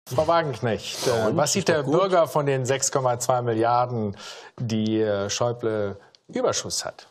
Frau Wagenknecht, was sieht der Bürger von den 6,2 Milliarden, die Schäuble Überschuss hat?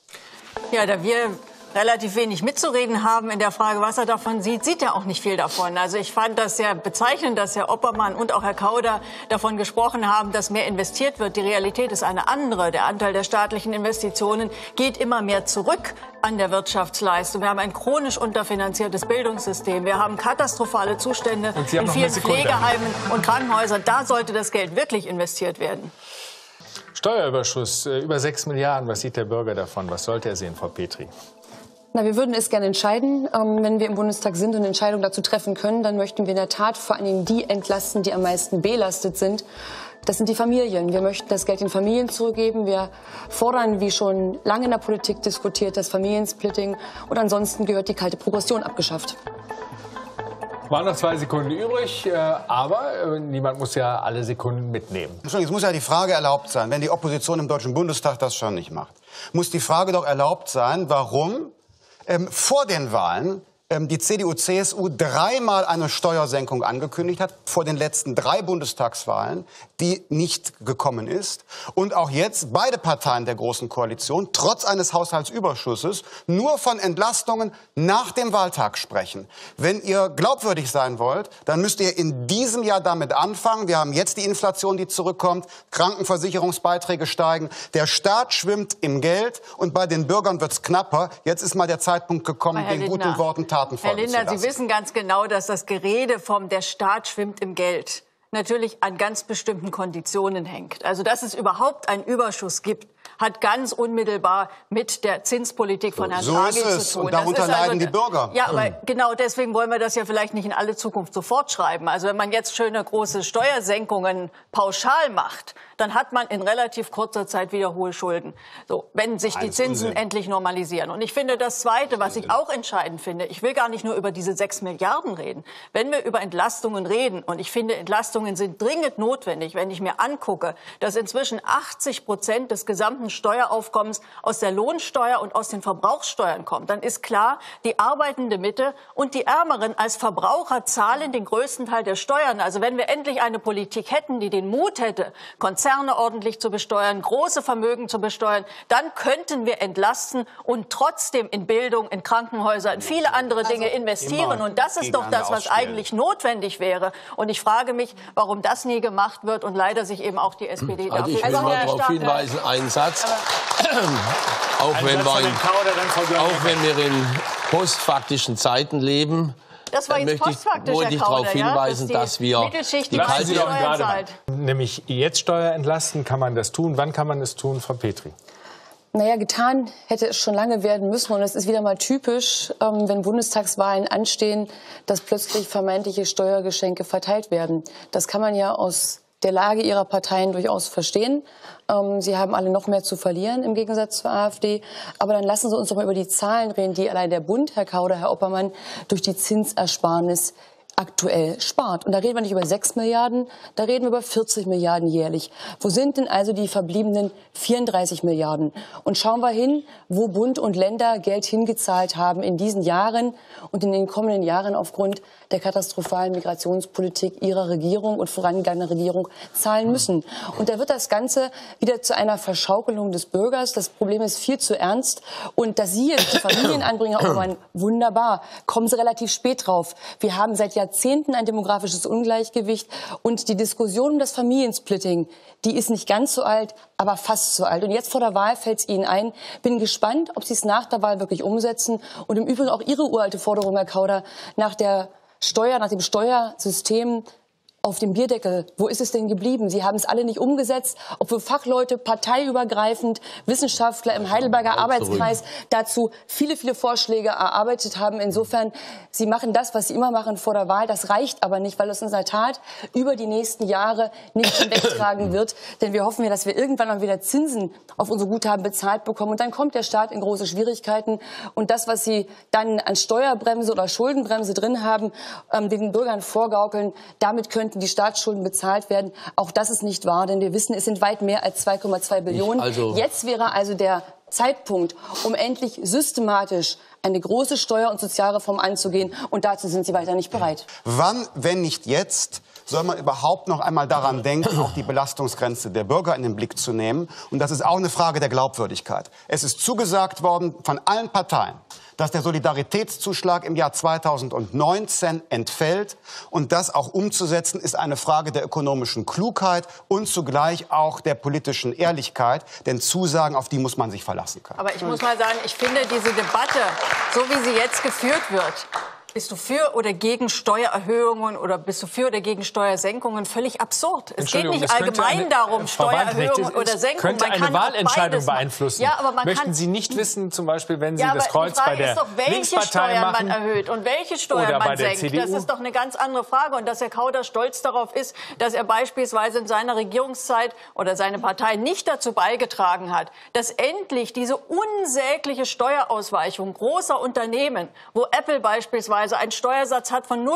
Ja, da wir relativ wenig mitzureden haben in der Frage, was er davon sieht, sieht er auch nicht viel davon. Also ich fand das sehr bezeichnend, dass Herr Oppermann und auch Herr Kauder davon gesprochen haben, dass mehr investiert wird. Die Realität ist eine andere. Der Anteil der staatlichen Investitionen geht immer mehr zurück an der Wirtschaftsleistung. Wir haben ein chronisch unterfinanziertes Bildungssystem. Wir haben katastrophale Zustände in vielen Pflegeheimen und Krankenhäusern. Da sollte das Geld wirklich investiert werden. Steuerüberschuss über 6 Milliarden. Was sieht der Bürger davon? Was sollte er sehen, Frau Petri? Na, wir würden es gerne entscheiden. Wenn wir im Bundestag sind und eine Entscheidung dazu treffen können, dann möchten wir in der Tat vor allen Dingen die entlasten, die am meisten belastet sind. Das sind die Familien. Wir möchten das Geld den Familien zurückgeben. Wir fordern, wie schon lange in der Politik diskutiert, das Familiensplitting. Und ansonsten gehört die kalte Progression abgeschafft. Waren noch 2 Sekunden übrig, aber niemand muss ja alle Sekunden mitnehmen. Es muss ja die Frage erlaubt sein, wenn die Opposition im Deutschen Bundestag das schon nicht macht, muss die Frage doch erlaubt sein, warum vor den Wahlen die CDU-CSU 3-mal eine Steuersenkung angekündigt hat, vor den letzten 3 Bundestagswahlen, die nicht gekommen ist. Und auch jetzt beide Parteien der Großen Koalition, trotz eines Haushaltsüberschusses, nur von Entlastungen nach dem Wahltag sprechen. Wenn ihr glaubwürdig sein wollt, dann müsst ihr in diesem Jahr damit anfangen. Wir haben jetzt die Inflation, die zurückkommt, Krankenversicherungsbeiträge steigen, der Staat schwimmt im Geld und bei den Bürgern wird's knapper. Jetzt ist mal der Zeitpunkt gekommen, den guten Worten Taten folgen zu lassen. Herr Lindner, Sie wissen ganz genau, dass das Gerede vom der Staat schwimmt im Geld natürlich an ganz bestimmten Konditionen hängt. Also dass es überhaupt einen Überschuss gibt, hat ganz unmittelbar mit der Zinspolitik von Herrn Draghi zu tun. Und darunter leiden die Bürger. Ja, aber genau deswegen wollen wir das ja vielleicht nicht in alle Zukunft sofort schreiben. Also wenn man jetzt schöne große Steuersenkungen pauschal macht, dann hat man in relativ kurzer Zeit wieder hohe Schulden. So, wenn sich die Zinsen endlich normalisieren. Und ich finde das Zweite, was ich auch entscheidend finde, ich will gar nicht nur über diese 6 Milliarden reden. Wenn wir über Entlastungen reden, und ich finde, Entlastungen sind dringend notwendig, wenn ich mir angucke, dass inzwischen 80% des gesamten Steueraufkommens aus der Lohnsteuer und aus den Verbrauchssteuern kommt, dann ist klar, die arbeitende Mitte und die Ärmeren als Verbraucher zahlen den größten Teil der Steuern. Also wenn wir endlich eine Politik hätten, die den Mut hätte, Konzerne ordentlich zu besteuern, große Vermögen zu besteuern, dann könnten wir entlasten und trotzdem in Bildung, in Krankenhäuser, in viele andere Dinge investieren. Und das ist doch das, was eigentlich notwendig wäre. Und ich frage mich, warum das nie gemacht wird und leider sich eben auch die SPD dafür... Ich will mal darauf hinweisen, einen Satz. Auch wenn wir in postfaktischen Zeiten leben, das war jetzt wollte ich darauf hinweisen, dass wir die kalte Steuern zahlt. Nämlich jetzt Steuer entlasten, kann man das tun? Wann kann man es tun, Frau Petri? Naja, getan hätte es schon lange werden müssen. Und es ist wieder mal typisch, wenn Bundestagswahlen anstehen, dass plötzlich vermeintliche Steuergeschenke verteilt werden. Das kann man ja aus der Lage ihrer Parteien durchaus verstehen. Sie haben alle noch mehr zu verlieren im Gegensatz zur AfD. Aber dann lassen Sie uns doch mal über die Zahlen reden, die allein der Bund, Herr Kauder, Herr Oppermann, durch die Zinsersparnis aktuell spart. Und da reden wir nicht über 6 Milliarden, da reden wir über 40 Milliarden jährlich. Wo sind denn also die verbliebenen 34 Milliarden? Und schauen wir hin, wo Bund und Länder Geld hingezahlt haben in diesen Jahren und in den kommenden Jahren aufgrund der katastrophalen Migrationspolitik ihrer Regierung und vorangegangenen Regierung zahlen müssen. Und da wird das Ganze wieder zu einer Verschaukelung des Bürgers. Das Problem ist viel zu ernst. Und dass Sie jetzt die Familienanbringer auch wunderbar, kommen Sie relativ spät drauf. Wir haben seit Jahrzehnten ein demografisches Ungleichgewicht. Und die Diskussion um das Familiensplitting, die ist nicht ganz so alt, aber fast so alt. Und jetzt vor der Wahl fällt es Ihnen ein. Bin gespannt, ob Sie es nach der Wahl wirklich umsetzen. Und im Übrigen auch Ihre uralte Forderung, Herr Kauder, nach dem Steuersystem auf dem Bierdeckel. Wo ist es denn geblieben? Sie haben es alle nicht umgesetzt, obwohl Fachleute parteiübergreifend, Wissenschaftler im Heidelberger Arbeitskreis dazu viele, viele Vorschläge erarbeitet haben. Insofern, Sie machen das, was Sie immer machen vor der Wahl. Das reicht aber nicht, weil es in der Tat über die nächsten Jahre nicht hinwegtragen wird. Denn wir hoffen ja, dass wir irgendwann mal wieder Zinsen auf unsere Guthaben bezahlt bekommen. Und dann kommt der Staat in große Schwierigkeiten. Und das, was Sie dann an Steuerbremse oder Schuldenbremse drin haben, den Bürgern vorgaukeln, damit könnten die Staatsschulden bezahlt werden. Auch das ist nicht wahr, denn wir wissen, es sind weit mehr als 2,2 Billionen. Jetzt wäre also der Zeitpunkt, um endlich systematisch eine große Steuer- und Sozialreform anzugehen. Und dazu sind Sie weiter nicht bereit. Wann, wenn nicht jetzt, soll man überhaupt noch einmal daran denken, auch die Belastungsgrenze der Bürger in den Blick zu nehmen? Und das ist auch eine Frage der Glaubwürdigkeit. Es ist zugesagt worden von allen Parteien, dass der Solidaritätszuschlag im Jahr 2019 entfällt. Und das auch umzusetzen, ist eine Frage der ökonomischen Klugheit und zugleich auch der politischen Ehrlichkeit. Denn Zusagen, auf die muss man sich verlassen können. Aber ich muss mal sagen, ich finde diese Debatte, so wie sie jetzt geführt wird, bist du für oder gegen Steuererhöhungen oder bist du für oder gegen Steuersenkungen? Völlig absurd. Es geht nicht allgemein darum, Steuererhöhungen oder Senkungen. Könnte eine Wahlentscheidung beeinflussen. Ja, aber möchten Sie nicht wissen, zum Beispiel, wenn Sie das Kreuz bei der welche Steuern man erhöht und welche Steuern man senkt. CDU? Das ist doch eine ganz andere Frage. Und dass Herr Kauder stolz darauf ist, dass er beispielsweise in seiner Regierungszeit oder seine Partei nicht dazu beigetragen hat, dass endlich diese unsägliche Steuerausweichung großer Unternehmen, wo Apple beispielsweise einen Steuersatz hat von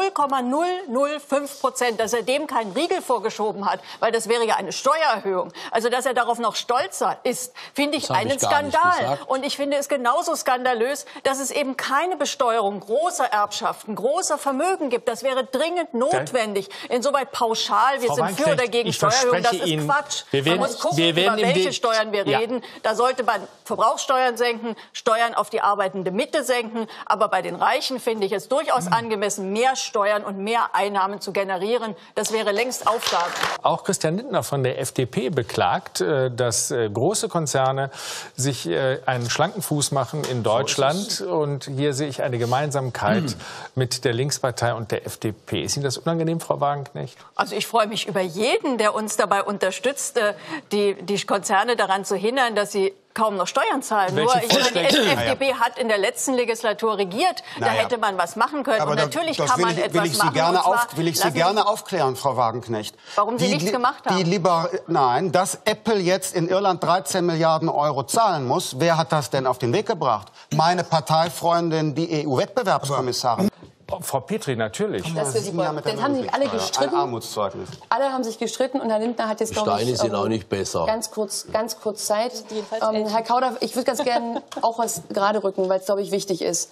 0,005%, dass er dem keinen Riegel vorgeschoben hat, weil das wäre ja eine Steuererhöhung. Also, dass er darauf noch stolzer ist, finde ich einen Skandal. Und ich finde es genauso skandalös, dass es eben keine Besteuerung großer Erbschaften, großer Vermögen gibt. Das wäre dringend notwendig. Insoweit pauschal, wir sind für oder gegen Steuererhöhung, das ist Quatsch. Man muss gucken, über welche Steuern wir reden. Da sollte man Verbrauchssteuern senken, Steuern auf die arbeitende Mitte senken. Aber bei den Reichen finde ich es durchaus angemessen, mehr Steuern und mehr Einnahmen zu generieren. Das wäre längst Aufgabe. Auch Christian Lindner von der FDP beklagt, dass große Konzerne sich einen schlanken Fuß machen in Deutschland. Und hier sehe ich eine Gemeinsamkeit mit der Linkspartei und der FDP. Ist Ihnen das unangenehm, Frau Wagenknecht? Also ich freue mich über jeden, der uns dabei unterstützt, die Konzerne daran zu hindern, dass sie kaum noch Steuern zahlen. Nur, ich meine, die FDP hat in der letzten Legislatur regiert. Da hätte man was machen können. Aber und natürlich das kann man etwas machen. Will ich Sie gerne aufklären, Frau Wagenknecht. Warum Sie nichts gemacht haben? Nein, dass Apple jetzt in Irland 13 Milliarden Euro zahlen muss, wer hat das denn auf den Weg gebracht? Meine Parteifreundin, die EU-Wettbewerbskommissarin. Frau Petri, natürlich. Dann haben sich alle gestritten. Ein Armutszeugnis. Alle haben sich gestritten und Herr Lindner hat jetzt, glaube ich, Steine sind auch nicht besser. Ganz kurz Zeit. Herr Kauder, ich würde ganz gerne auch was gerade rücken, weil es, glaube ich, wichtig ist.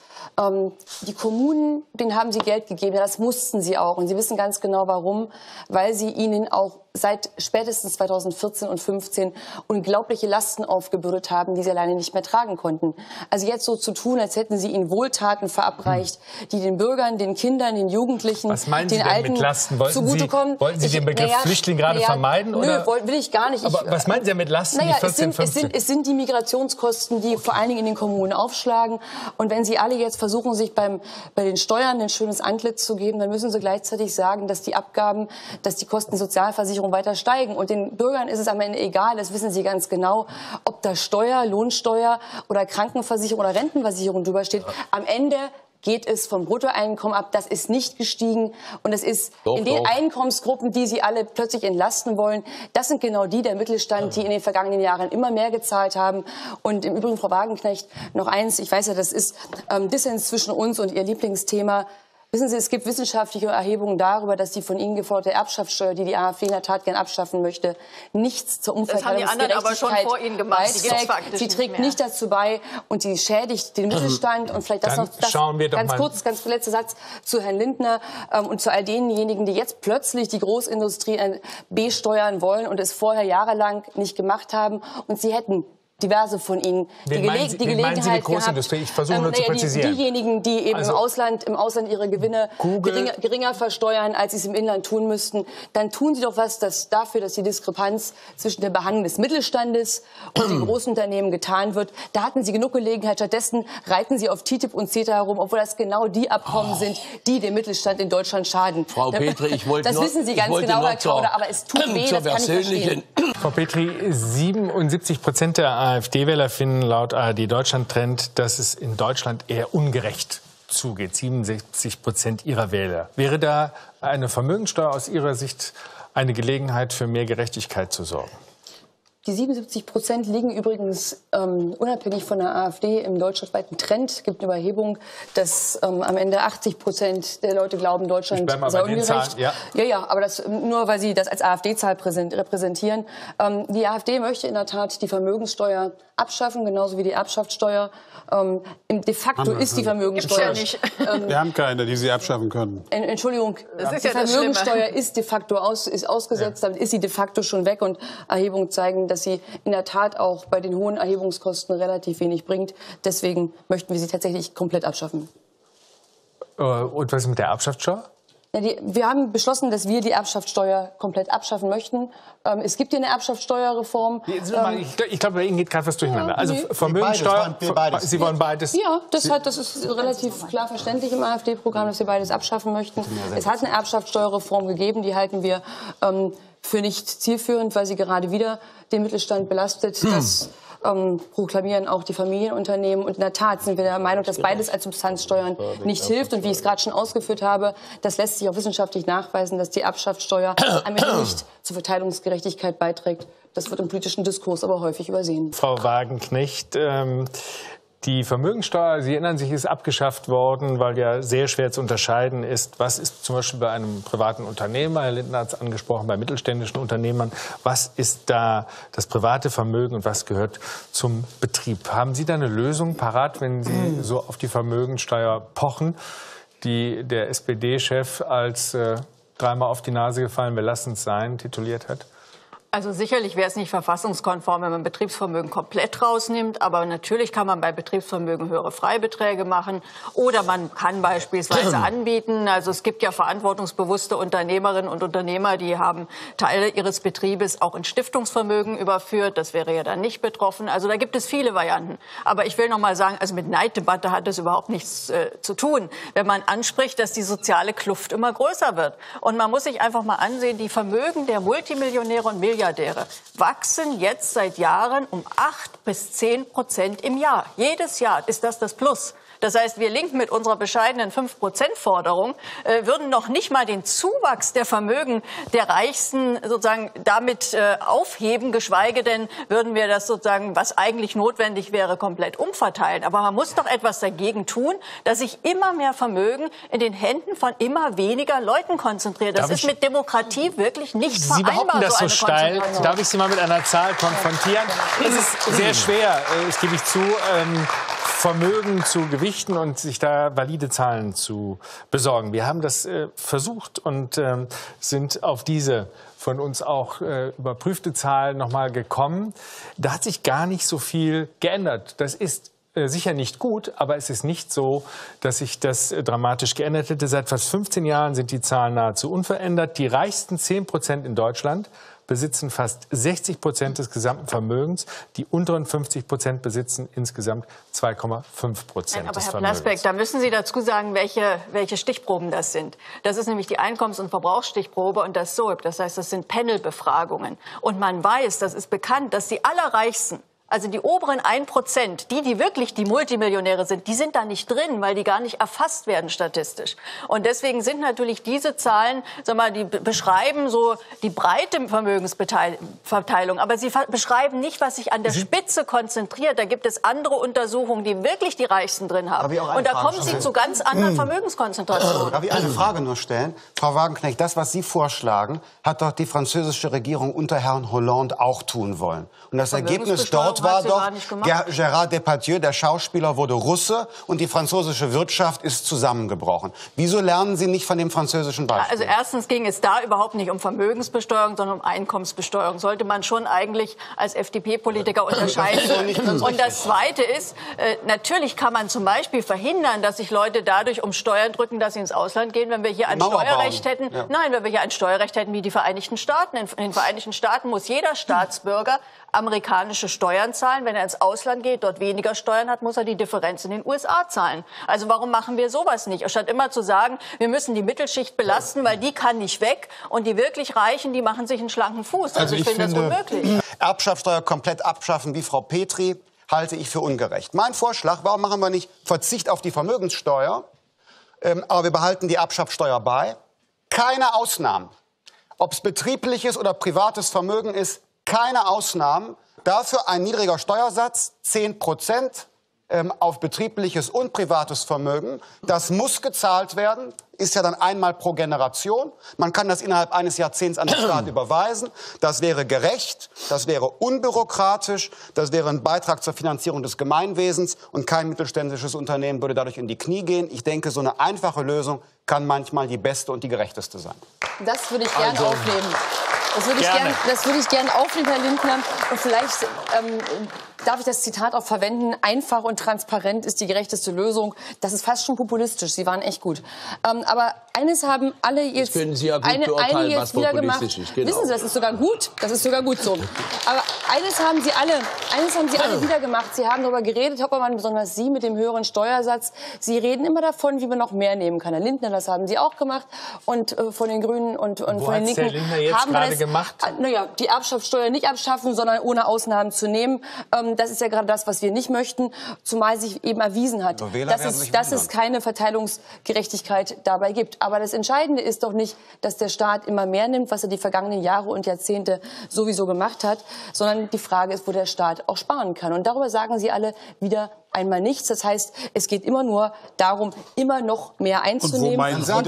Die Kommunen, denen haben Sie Geld gegeben. Ja, das mussten sie auch. Und Sie wissen ganz genau, warum. Weil Sie ihnen auch seit spätestens 2014 und 2015 unglaubliche Lasten aufgebürdet haben, die sie alleine nicht mehr tragen konnten. Also jetzt so zu tun, als hätten Sie ihnen Wohltaten verabreicht, die den Bürgern, den Kindern, den Jugendlichen, den Alten zugutekommen. Wollten Sie den Begriff Flüchtling gerade vermeiden? Oder? Nö, will ich gar nicht. Aber was meinen Sie mit Lasten, die 14, 15? Es sind die Migrationskosten, die vor allen Dingen in den Kommunen aufschlagen. Und wenn Sie alle jetzt versuchen, sich bei den Steuern ein schönes Antlitz zu geben, dann müssen Sie gleichzeitig sagen, dass die Abgaben, dass die Kosten der Sozialversicherung weiter steigen. Und den Bürgern ist es am Ende egal, das wissen Sie ganz genau, ob da Steuer, Lohnsteuer oder Krankenversicherung oder Rentenversicherung drüber steht. Am Ende geht es vom Bruttoeinkommen ab. Das ist nicht gestiegen. Und es ist in den Einkommensgruppen, die Sie alle plötzlich entlasten wollen, das sind genau die, der Mittelstand, die in den vergangenen Jahren immer mehr gezahlt haben. Und im Übrigen, Frau Wagenknecht, noch eins, ich weiß ja, das ist Dissens zwischen uns und Ihr Lieblingsthema. Wissen Sie, es gibt wissenschaftliche Erhebungen darüber, dass die von Ihnen geforderte Erbschaftssteuer, die die AfD in der Tat gern abschaffen möchte, nichts zur Umverteilungsgerechtigkeit aber schon vor Ihnen gemacht. Sie trägt nicht dazu bei und sie schädigt den Mittelstand. Und vielleicht ganz letzter Satz zu Herrn Lindner und zu all denjenigen, die jetzt plötzlich die Großindustrie besteuern wollen und es vorher jahrelang nicht gemacht haben. Und sie hätten diverse von Ihnen die Gelegenheit Sie die Großindustrie? Ich versuche nur zu präzisieren. Diejenigen, die eben im Ausland ihre Gewinne geringer versteuern, als sie es im Inland tun müssten, dann tun Sie doch was dafür, dass die Diskrepanz zwischen der Behandlung des Mittelstandes und den Großunternehmen getan wird. Da hatten Sie genug Gelegenheit. Stattdessen reiten Sie auf TTIP und CETA herum, obwohl das genau die Abkommen sind, die dem Mittelstand in Deutschland schaden. Frau Petri, ich wollte das wissen Sie ganz genau, Herr Kauder, aber es tut weh, das kann ich verstehen. Frau Petri, 77% der AfD-Wähler finden laut ARD Deutschland Trend, dass es in Deutschland eher ungerecht zugeht. 67% ihrer Wähler. Wäre da eine Vermögensteuer aus Ihrer Sicht eine Gelegenheit für mehr Gerechtigkeit zu sorgen? Die 77% liegen übrigens unabhängig von der AfD im deutschlandweiten Trend. Es gibt eine Überhebung, dass am Ende 80% der Leute glauben, Deutschland sei ungerecht. Ja, aber das nur, weil sie das als AfD-Zahl repräsentieren. Die AfD möchte in der Tat die Vermögenssteuer abschaffen, genauso wie die Erbschaftssteueur. De facto ist die Vermögenssteuer nicht. Wir haben keine, die sie abschaffen können. Entschuldigung, das ist die ja das Vermögenssteuer ist de facto ausgesetzt, damit ist sie de facto schon weg und Erhebungen zeigen, dass sie in der Tat auch bei den hohen Erhebungskosten relativ wenig bringt. Deswegen möchten wir sie tatsächlich komplett abschaffen. Und was ist mit der Erbschaftssteuer? Ja, wir haben beschlossen, dass wir die Erbschaftssteuer komplett abschaffen möchten. Es gibt hier eine Erbschaftssteuerreform. Ich glaube, bei Ihnen geht gerade was durcheinander. Also Vermögenssteuer, Sie wollen beides? Ja, das ist relativ klar verständlich im AfD-Programm, dass wir beides abschaffen möchten. Es hat eine Erbschaftssteuerreform gegeben, die halten wir für nicht zielführend, weil sie gerade wieder den Mittelstand belastet. Das proklamieren auch die Familienunternehmen. Und in der Tat sind wir der Meinung, dass beides als Substanzsteuern nicht hilft. Und wie ich es gerade schon ausgeführt habe, das lässt sich auch wissenschaftlich nachweisen, dass die Erbschaftssteuer am Ende nicht zur Verteilungsgerechtigkeit beiträgt. Das wird im politischen Diskurs aber häufig übersehen. Frau Wagenknecht, die Vermögenssteuer, Sie erinnern sich, ist abgeschafft worden, weil ja sehr schwer zu unterscheiden ist, was ist zum Beispiel bei einem privaten Unternehmer, Herr Lindner hat es angesprochen, bei mittelständischen Unternehmern, was ist da das private Vermögen und was gehört zum Betrieb? Haben Sie da eine Lösung parat, wenn Sie so auf die Vermögenssteuer pochen, die der SPD-Chef als dreimal auf die Nase gefallen, wir lassen es sein, tituliert hat? Also sicherlich wäre es nicht verfassungskonform, wenn man Betriebsvermögen komplett rausnimmt. Aber natürlich kann man bei Betriebsvermögen höhere Freibeträge machen. Oder man kann beispielsweise anbieten. Also es gibt ja verantwortungsbewusste Unternehmerinnen und Unternehmer, die haben Teile ihres Betriebes auch in Stiftungsvermögen überführt. Das wäre ja dann nicht betroffen. Also da gibt es viele Varianten. Aber ich will noch mal sagen, also mit Neiddebatte hat das überhaupt nichts zu tun. Wenn man anspricht, dass die soziale Kluft immer größer wird. Und man muss sich einfach mal ansehen, die Vermögen der Multimillionäre und Milliardäre wachsen jetzt seit Jahren um 8 bis 10% im Jahr. Jedes Jahr ist das Plus. Das heißt, wir Linken mit unserer bescheidenen 5%-Forderung würden noch nicht mal den Zuwachs der Vermögen der Reichsten sozusagen damit aufheben, geschweige denn würden wir das sozusagen, was eigentlich notwendig wäre, komplett umverteilen. Aber man muss doch etwas dagegen tun, dass sich immer mehr Vermögen in den Händen von immer weniger Leuten konzentriert. Das ist mit Demokratie wirklich nicht vereinbar. Sie behaupten das so steil. Darf ich Sie mal mit einer Zahl konfrontieren? Es ist sehr schwer, das gebe ich zu, Vermögen zu gewichten und sich da valide Zahlen zu besorgen. Wir haben das versucht und sind auf diese von uns auch überprüfte Zahl noch mal gekommen. Da hat sich gar nicht so viel geändert. Das ist sicher nicht gut, aber es ist nicht so, dass sich das dramatisch geändert hätte. Seit fast 15 Jahren sind die Zahlen nahezu unverändert. Die reichsten 10% in Deutschland besitzen fast 60% des gesamten Vermögens. Die unteren 50% besitzen insgesamt 2,5% des Vermögens. Aber Herr Plasbeck, da müssen Sie dazu sagen, welche Stichproben das sind. Das ist nämlich die Einkommens- und Verbrauchsstichprobe und das SOIP. Das heißt, das sind Panelbefragungen. Und man weiß, das ist bekannt, dass die Allerreichsten, also die oberen 1%, die wirklich die Multimillionäre sind, die sind da nicht drin, weil die gar nicht erfasst werden statistisch. Und deswegen sind natürlich diese Zahlen, die beschreiben so die breite Vermögensverteilung, aber sie beschreiben nicht, was sich an der Spitze konzentriert. Da gibt es andere Untersuchungen, die wirklich die Reichsten drin haben. Und da kommen sie zu ganz anderen Vermögenskonzentrationen. Darf ich eine Frage nur stellen? Frau Wagenknecht, das, was Sie vorschlagen, hat doch die französische Regierung unter Herrn Hollande auch tun wollen. Und das Ergebnis dort war doch, Gérard Depardieu, der Schauspieler, wurde Russe und die französische Wirtschaft ist zusammengebrochen. Wieso lernen Sie nicht von dem französischen Beispiel? Also erstens ging es da überhaupt nicht um Vermögensbesteuerung, sondern um Einkommensbesteuerung. Sollte man schon eigentlich als FDP-Politiker unterscheiden. Und das Zweite ist, natürlich kann man zum Beispiel verhindern, dass sich Leute dadurch um Steuern drücken, dass sie ins Ausland gehen, wenn wir hier ein Steuerrecht hätten. Ja. Nein, wenn wir hier ein Steuerrecht hätten wie die Vereinigten Staaten. In den Vereinigten Staaten muss jeder Staatsbürger amerikanische Steuern zahlen. Wenn er ins Ausland geht, dort weniger Steuern hat, muss er die Differenz in den USA zahlen. Also warum machen wir sowas nicht? Statt immer zu sagen, wir müssen die Mittelschicht belasten, weil die kann nicht weg und die wirklich Reichen, die machen sich einen schlanken Fuß. Also ich finde das unmöglich. Erbschaftssteuer komplett abschaffen wie Frau Petri halte ich für ungerecht. Mein Vorschlag, warum machen wir nicht Verzicht auf die Vermögenssteuer, aber wir behalten die Erbschaftssteuer bei. Keine Ausnahmen. Ob es betriebliches oder privates Vermögen ist, Keine Ausnahmen. Dafür ein niedriger Steuersatz, 10% auf betriebliches und privates Vermögen. Das muss gezahlt werden, ist ja dann einmal pro Generation. Man kann das innerhalb eines Jahrzehnts an den Staat überweisen. Das wäre gerecht, das wäre unbürokratisch, das wäre ein Beitrag zur Finanzierung des Gemeinwesens und kein mittelständisches Unternehmen würde dadurch in die Knie gehen. Ich denke, so eine einfache Lösung kann manchmal die beste und die gerechteste sein. Das würde ich gerne aufnehmen. Das würde ich gern aufnehmen, Herr Lindner. Und vielleicht darf ich das Zitat auch verwenden. Einfach und transparent ist die gerechteste Lösung. Das ist fast schon populistisch. Sie waren echt gut. Aber eines haben alle jetzt, das können Sie ja gut beurteilen, was wieder gemacht. Ist, genau. Wissen Sie, das ist sogar gut. Das ist sogar gut so. Aber eines haben Sie alle wieder gemacht. Sie haben darüber geredet, Hoppermann, besonders Sie mit dem höheren Steuersatz. Sie reden immer davon, wie man noch mehr nehmen kann. Herr Lindner, das haben Sie auch gemacht. Und von den Grünen und von den Linken Herr Lindner jetzt haben wir gerade gemacht? Naja, die Erbschaftssteuer nicht abschaffen, sondern ohne Ausnahmen zu nehmen. Das ist ja gerade das, was wir nicht möchten, zumal sich eben erwiesen hat, dass es keine Verteilungsgerechtigkeit dabei gibt. Aber das Entscheidende ist doch nicht, dass der Staat immer mehr nimmt, was er die vergangenen Jahre und Jahrzehnte sowieso gemacht hat, sondern die Frage ist, wo der Staat auch sparen kann. Und darüber sagen Sie alle wieder einmal nichts. Das heißt, es geht immer nur darum, immer noch mehr einzunehmen.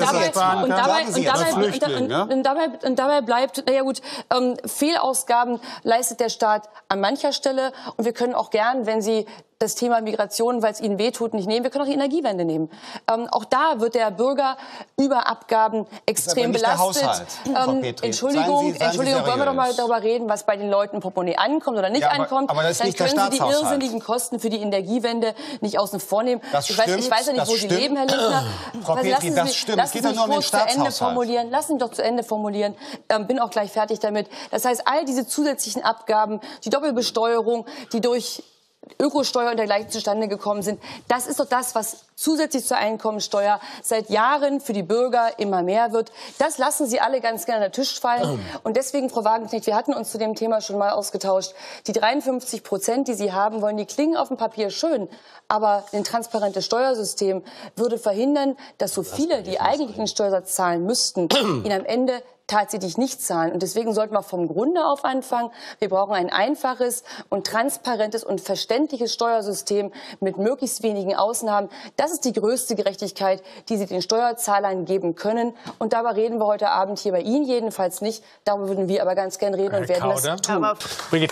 Und dabei bleibt, naja gut, Fehlausgaben leistet der Staat an mancher Stelle. Und wir können auch gern, wenn Sie das Thema Migration, weil es Ihnen wehtut, nicht nehmen. Wir können auch die Energiewende nehmen. Auch da wird der Bürger über Abgaben extrem belastet. Entschuldigung, wollen wir doch mal darüber reden, was bei den Leuten im Portemonnaie ankommt oder nicht ankommt. Aber das ist dann nicht können der Sie die Staatshaushalt. irrsinnigen Kosten für die Energiewende nicht außen vor nehmen. Ich weiß ja nicht, wo Sie stimmt. leben, Herr Lindner. Frau Petri, das stimmt. Es geht ja nur um den Staatshaushalt. Lassen Sie doch zu Ende formulieren. Bin auch gleich fertig damit. Das heißt, all diese zusätzlichen Abgaben, die Doppelbesteuerung, die durch Ökosteuer und dergleichen zustande gekommen sind. Das ist doch das, was zusätzlich zur Einkommensteuer seit Jahren für die Bürger immer mehr wird. Das lassen Sie alle ganz gerne an den Tisch fallen. Und deswegen, Frau Wagenknecht, wir hatten uns zu dem Thema schon mal ausgetauscht. Die 53%, die Sie haben wollen, die klingen auf dem Papier schön. Aber ein transparentes Steuersystem würde verhindern, dass so viele, die eigentlich den Steuersatz zahlen müssten, ihn am Ende tatsächlich nicht zahlen. Und deswegen sollten wir vom Grunde auf anfangen. Wir brauchen ein einfaches und transparentes und verständliches Steuersystem mit möglichst wenigen Ausnahmen. Das ist die größte Gerechtigkeit, die Sie den Steuerzahlern geben können. Und darüber reden wir heute Abend hier bei Ihnen jedenfalls nicht. Darüber würden wir aber ganz gern reden und werden das tun. Brigitte.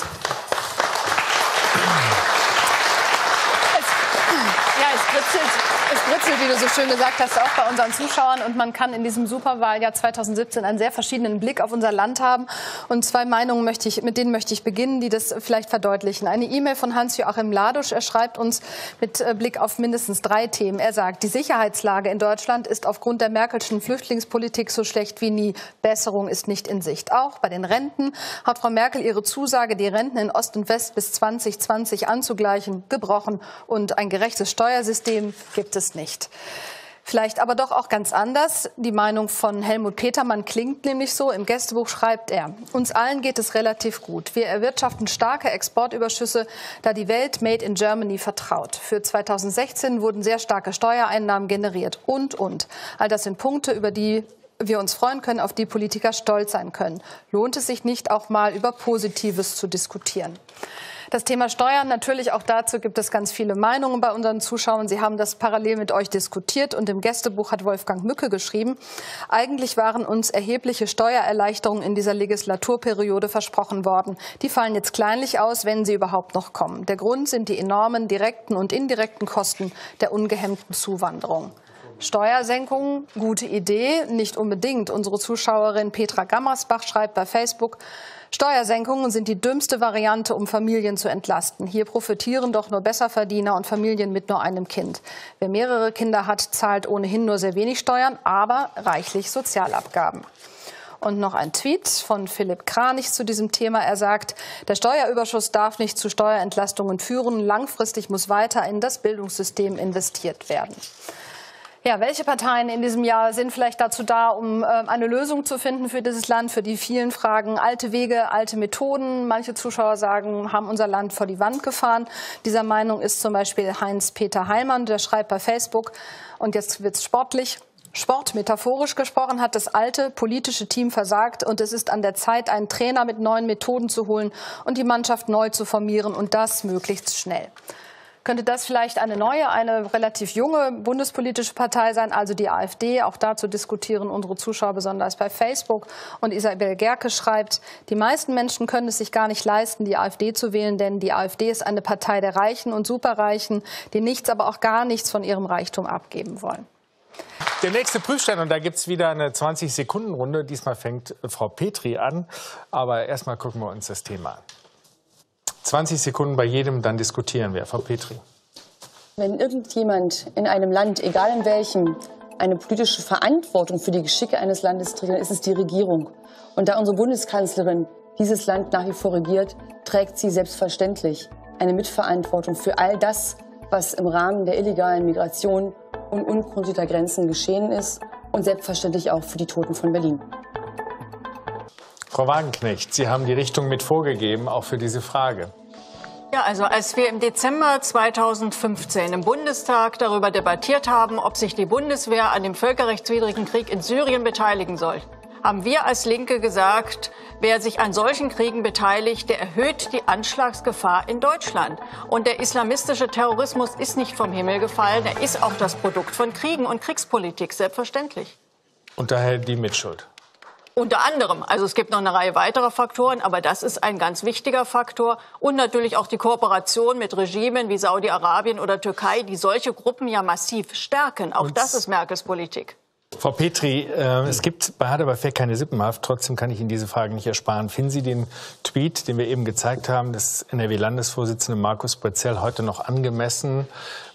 Es britzelt, wie du so schön gesagt hast, auch bei unseren Zuschauern. Und man kann in diesem Superwahljahr 2017 einen sehr verschiedenen Blick auf unser Land haben. Und zwei Meinungen mit denen möchte ich beginnen, die das vielleicht verdeutlichen. Eine E-Mail von Hans-Joachim Ladusch. Er schreibt uns mit Blick auf mindestens 3 Themen. Er sagt, die Sicherheitslage in Deutschland ist aufgrund der Merkelschen Flüchtlingspolitik so schlecht wie nie. Besserung ist nicht in Sicht. Auch bei den Renten hat Frau Merkel ihre Zusage, die Renten in Ost und West bis 2020 anzugleichen, gebrochen. Und ein gerechtes Steuersystem gibt es nicht. Vielleicht aber doch auch ganz anders. Die Meinung von Helmut Petermann klingt nämlich so. Im Gästebuch schreibt er, uns allen geht es relativ gut. Wir erwirtschaften starke Exportüberschüsse, da die Welt Made in Germany vertraut. Für 2016 wurden sehr starke Steuereinnahmen generiert und. All das sind Punkte, über die wir uns freuen können, auf die Politiker stolz sein können. Lohnt es sich nicht, auch mal über Positives zu diskutieren? Das Thema Steuern, natürlich auch dazu gibt es ganz viele Meinungen bei unseren Zuschauern. Sie haben das parallel mit euch diskutiert und im Gästebuch hat Wolfgang Mücke geschrieben, eigentlich waren uns erhebliche Steuererleichterungen in dieser Legislaturperiode versprochen worden. Die fallen jetzt kleinlich aus, wenn sie überhaupt noch kommen. Der Grund sind die enormen direkten und indirekten Kosten der ungehemmten Zuwanderung. Steuersenkungen, gute Idee, nicht unbedingt. Unsere Zuschauerin Petra Gammersbach schreibt bei Facebook, Steuersenkungen sind die dümmste Variante, um Familien zu entlasten. Hier profitieren doch nur Besserverdiener und Familien mit nur einem Kind. Wer mehrere Kinder hat, zahlt ohnehin nur sehr wenig Steuern, aber reichlich Sozialabgaben. Und noch ein Tweet von Philipp Kranich zu diesem Thema. Er sagt, der Steuerüberschuss darf nicht zu Steuerentlastungen führen. Langfristig muss weiter in das Bildungssystem investiert werden. Ja, welche Parteien in diesem Jahr sind vielleicht dazu da, um eine Lösung zu finden für dieses Land, für die vielen Fragen, alte Wege, alte Methoden? Manche Zuschauer sagen, haben unser Land vor die Wand gefahren. Dieser Meinung ist zum Beispiel Heinz-Peter Heilmann, der schreibt bei Facebook, und jetzt wird's sportlich, Sport. Metaphorisch gesprochen hat das alte politische Team versagt und es ist an der Zeit, einen Trainer mit neuen Methoden zu holen und die Mannschaft neu zu formieren und das möglichst schnell. Könnte das vielleicht eine neue, eine relativ junge bundespolitische Partei sein, also die AfD? Auch dazu diskutieren unsere Zuschauer besonders bei Facebook. Und Isabel Gerke schreibt, die meisten Menschen können es sich gar nicht leisten, die AfD zu wählen, denn die AfD ist eine Partei der Reichen und Superreichen, die nichts, aber auch gar nichts von ihrem Reichtum abgeben wollen. Der nächste Prüfstand, und da gibt es wieder eine 20-Sekunden-Runde. Diesmal fängt Frau Petri an, aber erstmal gucken wir uns das Thema an. 20 Sekunden bei jedem, dann diskutieren wir. Frau Petri. Wenn irgendjemand in einem Land, egal in welchem, eine politische Verantwortung für die Geschicke eines Landes trägt, dann ist es die Regierung. Und da unsere Bundeskanzlerin dieses Land nach wie vor regiert, trägt sie selbstverständlich eine Mitverantwortung für all das, was im Rahmen der illegalen Migration und unkontrollierter Grenzen geschehen ist und selbstverständlich auch für die Toten von Berlin. Frau Wagenknecht, Sie haben die Richtung mit vorgegeben, auch für diese Frage. Ja, also als wir im Dezember 2015 im Bundestag darüber debattiert haben, ob sich die Bundeswehr an dem völkerrechtswidrigen Krieg in Syrien beteiligen soll, haben wir als Linke gesagt, wer sich an solchen Kriegen beteiligt, der erhöht die Anschlagsgefahr in Deutschland. Und der islamistische Terrorismus ist nicht vom Himmel gefallen, er ist auch das Produkt von Kriegen und Kriegspolitik, selbstverständlich. Und daher die Mitschuld. Unter anderem. Also es gibt noch eine Reihe weiterer Faktoren, aber das ist ein ganz wichtiger Faktor. Und natürlich auch die Kooperation mit Regimen wie Saudi-Arabien oder Türkei, die solche Gruppen ja massiv stärken. Auch das ist Merkels Politik. Frau Petri, es gibt bei Hart aber fair keine Sippenhaft. Trotzdem kann ich Ihnen diese Frage nicht ersparen. Finden Sie den Tweet, den wir eben gezeigt haben, des NRW-Landesvorsitzenden Markus Bretzell heute noch angemessen,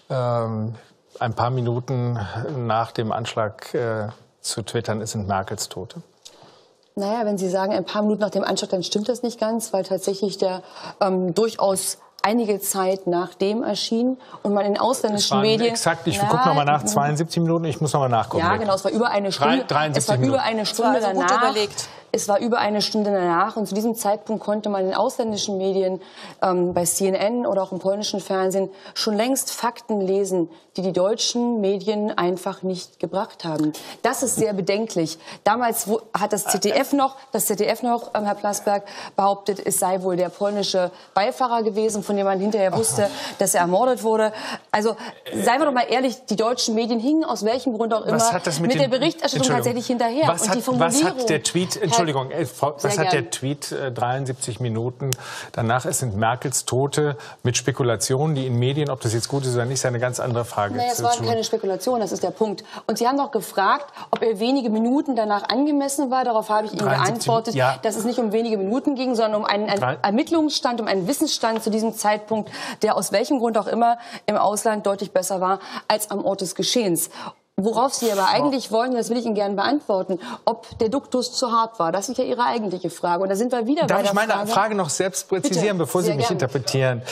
ein paar Minuten nach dem Anschlag zu twittern, es sind Merkels Tote? Naja, wenn Sie sagen, ein paar Minuten nach dem Anschlag, dann stimmt das nicht ganz, weil tatsächlich der durchaus einige Zeit nach dem erschien und man in ausländischen Medien... Exakt, ich gucke nochmal nach, 72 Minuten, ich muss nochmal nachgucken. Ja, genau, es war über eine Stunde. 73 es war Minuten. über eine Stunde also gut danach. überlegt. Es war über eine Stunde danach und zu diesem Zeitpunkt konnte man in ausländischen Medien, bei CNN oder auch im polnischen Fernsehen, schon längst Fakten lesen, die die deutschen Medien einfach nicht gebracht haben. Das ist sehr bedenklich. Damals hat das ZDF noch, Herr Plasberg, behauptet, es sei wohl der polnische Beifahrer gewesen, von dem man hinterher wusste, dass er ermordet wurde. Also seien wir doch mal ehrlich, die deutschen Medien hingen aus welchem Grund auch immer mit der Berichterstattung tatsächlich hinterher. Was hat der Tweet, Entschuldigung, was hat der Tweet 73 Minuten danach? Es sind Merkels Tote mit Spekulationen, die in Medien, ob das jetzt gut ist oder nicht, ist eine ganz andere Frage. Naja, es waren keine Spekulationen, das ist der Punkt. Und Sie haben doch gefragt, ob er wenige Minuten danach angemessen war. Darauf habe ich Ihnen geantwortet, ja, dass es nicht um wenige Minuten ging, sondern um einen Ermittlungsstand, um einen Wissensstand zu diesem Zeitpunkt, der aus welchem Grund auch immer im Ausland deutlich besser war als am Ort des Geschehens. Worauf Sie aber eigentlich wollen, das will ich Ihnen gerne beantworten, ob der Duktus zu hart war. Das ist ja Ihre eigentliche Frage. Und da sind wir wieder bei der Frage... Darf ich meine Frage noch selbst präzisieren, bevor Sie mich interpretieren?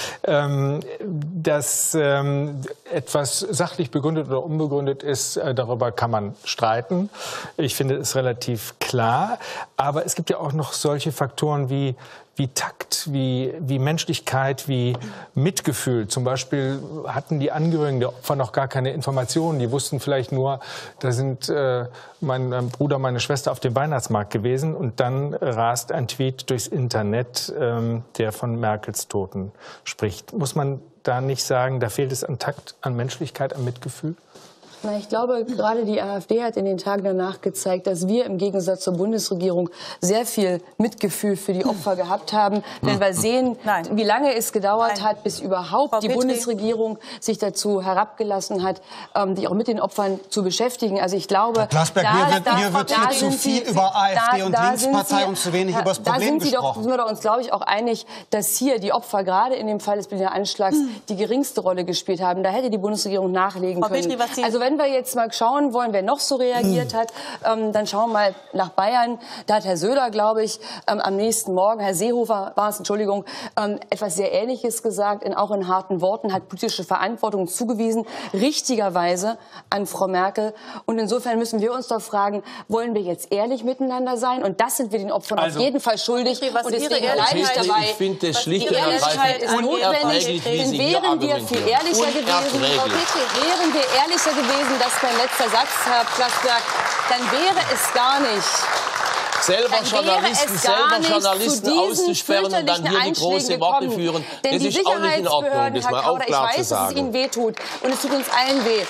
Dass etwas sachlich begründet oder unbegründet ist, darüber kann man streiten. Ich finde es relativ klar. Aber es gibt ja auch noch solche Faktoren wie Takt, wie Menschlichkeit, wie Mitgefühl. Zum Beispiel hatten die Angehörigen der Opfer noch gar keine Informationen. Die wussten vielleicht nur, da sind mein Bruder, meine Schwester auf dem Weihnachtsmarkt gewesen. Und dann rast ein Tweet durchs Internet, der von Merkels Toten spricht. Muss man da nicht sagen, da fehlt es an Takt, an Menschlichkeit, an Mitgefühl? Na, ich glaube, gerade die AfD hat in den Tagen danach gezeigt, dass wir im Gegensatz zur Bundesregierung sehr viel Mitgefühl für die Opfer gehabt haben. Wenn wir sehen, wie lange es gedauert hat, bis überhaupt die Bundesregierung sich dazu herabgelassen hat, sich auch mit den Opfern zu beschäftigen. Also ich glaube, mir wird hier zu viel über AfD und Linkspartei und zu wenig über das Problem gesprochen. Sind wir uns, glaube ich, auch einig, dass hier die Opfer gerade in dem Fall des Berliner Anschlags die geringste Rolle gespielt haben. Da hätte die Bundesregierung nachlegen können. Also wenn wir jetzt mal schauen wollen, wer noch so reagiert hat, dann schauen wir mal nach Bayern. Da hat Herr Söder, glaube ich, am nächsten Morgen, Herr Seehofer war es, Entschuldigung, etwas sehr Ähnliches gesagt, auch in harten Worten, hat politische Verantwortung zugewiesen, richtigerweise an Frau Merkel. Und insofern müssen wir uns doch fragen, wollen wir jetzt ehrlich miteinander sein? Und das sind wir den Opfern auf jeden Fall schuldig. Und deswegen bleibe ich dabei. Ich finde das schlicht und ergreifend unerträglich, wie Sie hier wären wir viel ehrlicher gewesen, wären wir ehrlicher gewesen, gewesen, das ist mein letzter Satz, Herr Plasberg, dann wäre es gar nicht. Selber Journalisten auszusperren und dann hier die große Worte führen, denn das ist auch nicht in Ordnung, das mal auch klar zu sagen. Ich weiß, dass es Ihnen wehtut und es tut uns allen weh.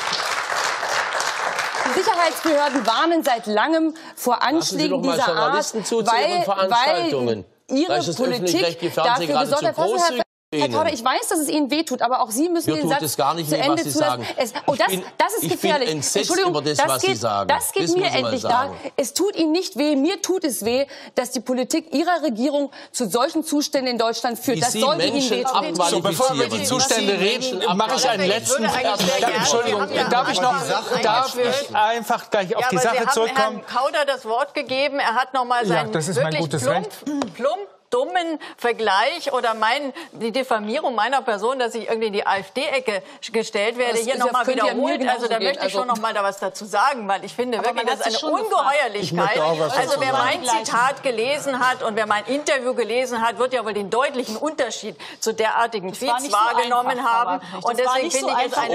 Die Sicherheitsbehörden warnen seit langem vor Anschlägen dieser Art, weil ihre Politik dafür gesorgt hat. Herr Kauder, ich weiß, dass es Ihnen wehtut, aber auch Sie müssen den Satz zu Ende zulassen. Das ist gefährlich. Entschuldigung, das geht mir endlich da. Es tut Ihnen nicht weh, mir tut es weh, dass die Politik Ihrer Regierung zu solchen Zuständen in Deutschland führt. Das sollte Ihnen wehtun. So, bevor wir über die Zustände reden, mache ich einen letzten... Entschuldigung, darf ich einfach gleich auf die Sache zurückkommen? Herrn Kauder das Wort gegeben. Er hat noch mal seinen plump dummen Vergleich oder die Diffamierung meiner Person, dass ich irgendwie in die AfD-Ecke gestellt werde, hier nochmal wiederholt. Also da möchte ich schon nochmal da was dazu sagen, weil ich finde wirklich, das ist eine Ungeheuerlichkeit. Also wer mein Zitat gelesen hat und wer mein Interview gelesen hat, wird ja wohl den deutlichen Unterschied zu derartigen Tweets wahrgenommen haben. Und deswegen finde ich es eine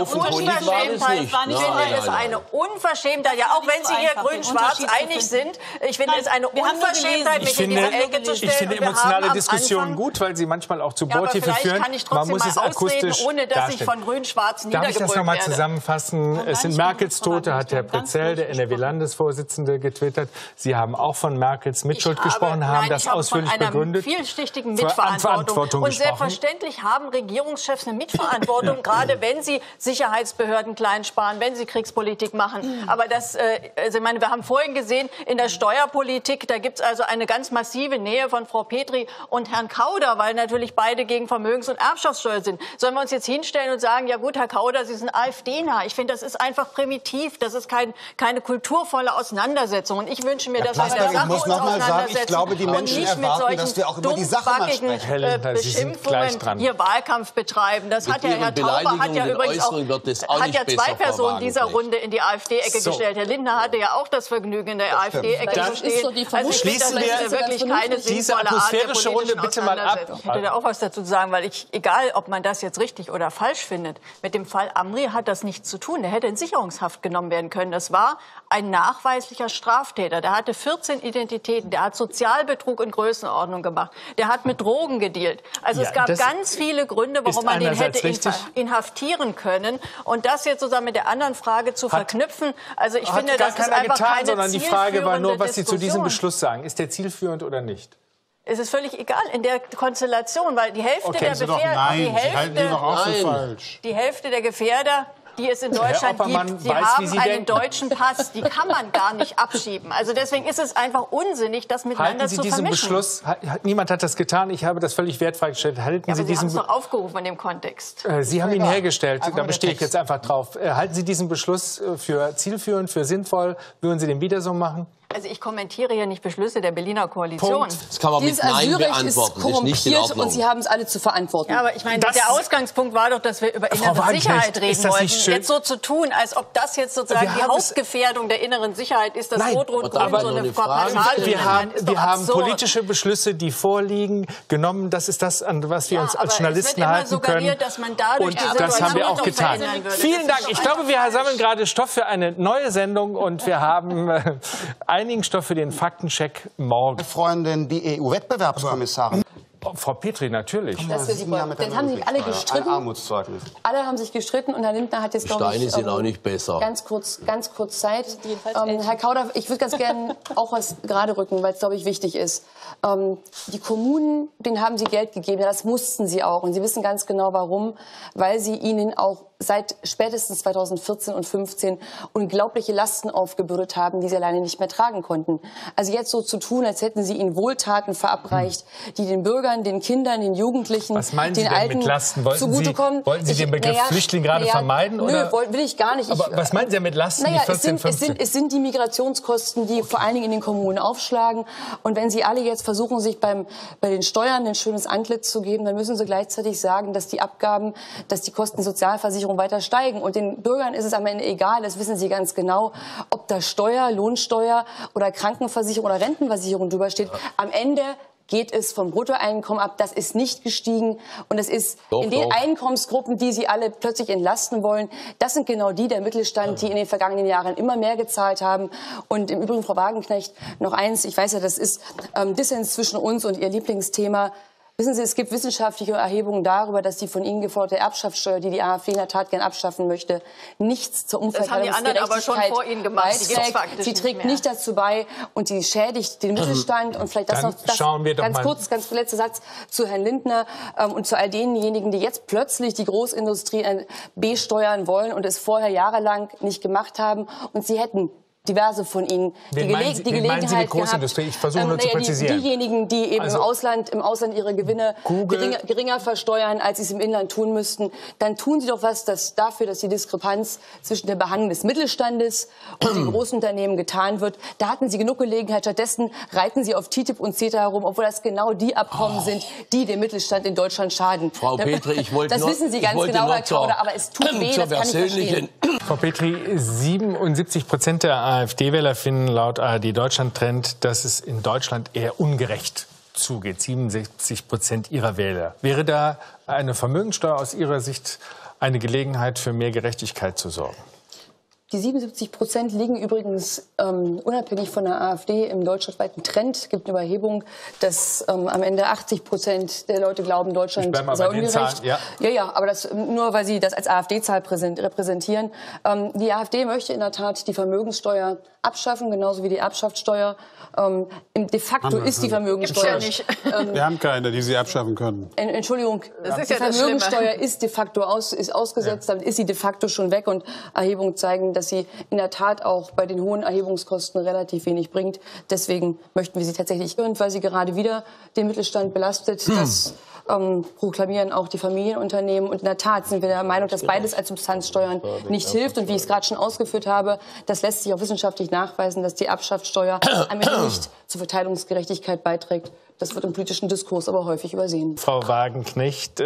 Unverschämtheit. Ja, auch wenn Sie hier grün-schwarz einig sind, ich finde es eine Unverschämtheit, mich in diese Ecke zu stellen. Emotionale Diskussionen gut, weil sie manchmal auch zu Bohrtiefe führen. Man muss es akustisch ohne dass ich von Grün-Schwarz niedergebrüllt werde. Darf ich das noch mal zusammenfassen? Es sind Merkels Tote, hat Herr Prezell, der NRW-Landesvorsitzende, getwittert. Sie haben auch von Merkels Mitschuld gesprochen, haben das ausführlich begründet. Ich habe von einer vielschichtigen Mitverantwortung und selbstverständlich haben Regierungschefs eine Mitverantwortung, gerade wenn sie Sicherheitsbehörden klein sparen, wenn sie Kriegspolitik machen. Aber das, also ich meine, wir haben vorhin gesehen, in der Steuerpolitik, da gibt es also eine ganz massive Nähe von Frau Petri und Herrn Kauder, weil natürlich beide gegen Vermögens- und Erbschaftssteuer sind. Sollen wir uns jetzt hinstellen und sagen, ja gut, Herr Kauder, Sie sind AfD-nah. Ich finde, das ist einfach primitiv. Das ist keine kulturvolle Auseinandersetzung. Und ich wünsche mir, dass wir in der Sache uns auseinandersetzen. Ich glaube, die Menschen erwarten, dass wir auch über die Sache mal sprechen. Beschimpfungen hier Wahlkampf betreiben. Das hat ja Herr Tauber hat ja übrigens auch zwei Personen dieser Runde in die AfD-Ecke gestellt. Herr Lindner hatte ja auch das Vergnügen, in der AfD-Ecke zu stehen. Also ich finde, das ist wirklich keine diese atmosphärische Runde bitte mal ab. Ich hätte da auch was dazu zu sagen, weil egal ob man das jetzt richtig oder falsch findet, mit dem Fall Amri hat das nichts zu tun. Der hätte in Sicherungshaft genommen werden können. Das war ein nachweislicher Straftäter. Der hatte 14 Identitäten. Der hat Sozialbetrug in Größenordnung gemacht. Der hat mit Drogen gedealt. Also es gab ganz viele Gründe, warum man den hätte inhaftieren können. Und das jetzt sozusagen mit der anderen Frage zu verknüpfen, also ich finde, das ist einfach keine sondern die Frage war nur, was Sie zu diesem Beschluss sagen. Ist der zielführend oder nicht? Es ist völlig egal in der Konstellation, weil die Hälfte der Gefährder, die es in Deutschland gibt, die haben einen deutschen Pass. Die kann man gar nicht abschieben. Also deswegen ist es einfach unsinnig, das miteinander zu vermischen. Beschluss, niemand hat das getan, ich habe das völlig wertfrei gestellt. Halten Sie diesen Sie haben es doch aufgerufen in dem Kontext. Sie haben ihn hergestellt, da bestehe ich jetzt einfach drauf. Halten Sie diesen Beschluss für zielführend, für sinnvoll? Würden Sie den wieder so machen? Also ich kommentiere hier nicht Beschlüsse der Berliner Koalition. Punkt. Das kann man mit Nein beantworten. Das ist korrumpiert und Sie haben es alle zu verantworten. Ja, aber ich meine, der Ausgangspunkt war doch, dass wir über innere Sicherheit reden wollten. Jetzt so zu tun, als ob das jetzt sozusagen die Hauptgefährdung der inneren Sicherheit ist, dass Rot-Rot-Grün so eine Wir haben politische Beschlüsse, die vorliegen, genommen. Das ist das, an was wir uns als Journalisten halten können. Dass man dadurch und das haben wir auch getan. Vielen Dank. Ich glaube, wir sammeln gerade Stoff für eine neue Sendung und wir haben einigen Stoff für den Faktencheck morgen. Freundin, die EU-Wettbewerbskommissarin. Frau Petri, natürlich. Das wird super. Dann haben sich alle gestritten. Ein Armutszeugnis. Alle haben sich gestritten und Herr Lindner hat jetzt, glaube ich, Steine sind auch nicht besser. Ganz kurz Zeit. Herr Kauder, ich würde ganz gerne auch was gerade rücken, weil es, glaube ich, wichtig ist. Die Kommunen, denen haben Sie Geld gegeben, ja, das mussten sie auch. Und Sie wissen ganz genau, warum. Weil Sie ihnen auch seit spätestens 2014 und 2015 unglaubliche Lasten aufgebürdet haben, die sie alleine nicht mehr tragen konnten. Also jetzt so zu tun, als hätten Sie ihnen Wohltaten verabreicht, die den Bürgern, den Kindern, den Jugendlichen, den Alten zugutekommen. Wollten Sie den Begriff Flüchtling gerade vermeiden? Nö, will ich gar nicht. Aber was meinen Sie mit Lasten, die 14, 15? Es sind die Migrationskosten, die vor allen Dingen in den Kommunen aufschlagen. Und wenn Sie alle jetzt versuchen, sich bei den Steuern ein schönes Antlitz zu geben, dann müssen Sie gleichzeitig sagen, dass die Abgaben, dass die Kosten Sozialversicherung weiter steigen. Und den Bürgern ist es am Ende egal, das wissen Sie ganz genau, ob da Steuer, Lohnsteuer oder Krankenversicherung oder Rentenversicherung drüber steht. Am Ende geht es vom Bruttoeinkommen ab. Das ist nicht gestiegen. Und es ist in den Einkommensgruppen, die Sie alle plötzlich entlasten wollen, das sind genau die, der Mittelstand, die in den vergangenen Jahren immer mehr gezahlt haben. Und im Übrigen, Frau Wagenknecht, noch eins, ich weiß ja, das ist Dissens zwischen uns und Ihr Lieblingsthema. Wissen Sie, es gibt wissenschaftliche Erhebungen darüber, dass die von Ihnen geforderte Erbschaftssteuer, die die AfD in der Tat gern abschaffen möchte, nichts zur Umverteilungsgerechtigkeit aber schon vor Ihnen gemacht. Sie trägt nicht dazu bei und sie schädigt den Mittelstand. Und vielleicht das dann noch das, schauen wir doch ganz kurz, ganz letzter Satz zu Herrn Lindner und zu all denjenigen, die jetzt plötzlich die Großindustrie besteuern wollen und es vorher jahrelang nicht gemacht haben. Und sie hätten diverse von Ihnen die Gelegenheit gehabt, ich versuche nur zu präzisieren. Diejenigen, die eben im Ausland ihre Gewinne geringer versteuern, als sie es im Inland tun müssten, dann tun Sie doch was dafür, dass die Diskrepanz zwischen der Behandlung des Mittelstandes und den Großunternehmen getan wird. Da hatten Sie genug Gelegenheit. Stattdessen reiten Sie auf TTIP und CETA herum, obwohl das genau die Abkommen sind, die dem Mittelstand in Deutschland schaden. Frau Petri, ich wollte das wissen Sie ganz genau, Herr Kauder, aber es tut weh, das kann ich verstehen. Frau Petri, 77% der AfD-Wähler finden laut ARD Deutschland-Trend, dass es in Deutschland eher ungerecht zugeht. 67% ihrer Wähler. Wäre da eine Vermögensteuer aus Ihrer Sicht eine Gelegenheit, für mehr Gerechtigkeit zu sorgen? Die 77% liegen übrigens unabhängig von der AfD im deutschlandweiten Trend. Es gibt eine Überhebung, dass am Ende 80% der Leute glauben, Deutschland sei ungerecht. Ja, aber das nur, weil sie das als AfD-Zahl repräsentieren. Die AfD möchte in der Tat die Vermögenssteuer abschaffen, genauso wie die Erbschaftssteuer. De facto ist die Vermögenssteuer wir haben keine, die Sie abschaffen können. Entschuldigung, die Vermögenssteuer ist de facto ausgesetzt, damit ist sie de facto schon weg. Und Erhebungen zeigen, dass sie in der Tat auch bei den hohen Erhebungskosten relativ wenig bringt. Deswegen möchten wir sie tatsächlich, weil sie gerade wieder den Mittelstand belastet. Das proklamieren auch die Familienunternehmen. Und in der Tat sind wir der Meinung, dass beides als Substanzsteuern nicht hilft. Und wie ich es gerade schon ausgeführt habe, das lässt sich auch wissenschaftlich nachweisen, dass die Erbschaftssteuer am Ende nicht zur Verteilungsgerechtigkeit beiträgt. Das wird im politischen Diskurs aber häufig übersehen. Frau Wagenknecht,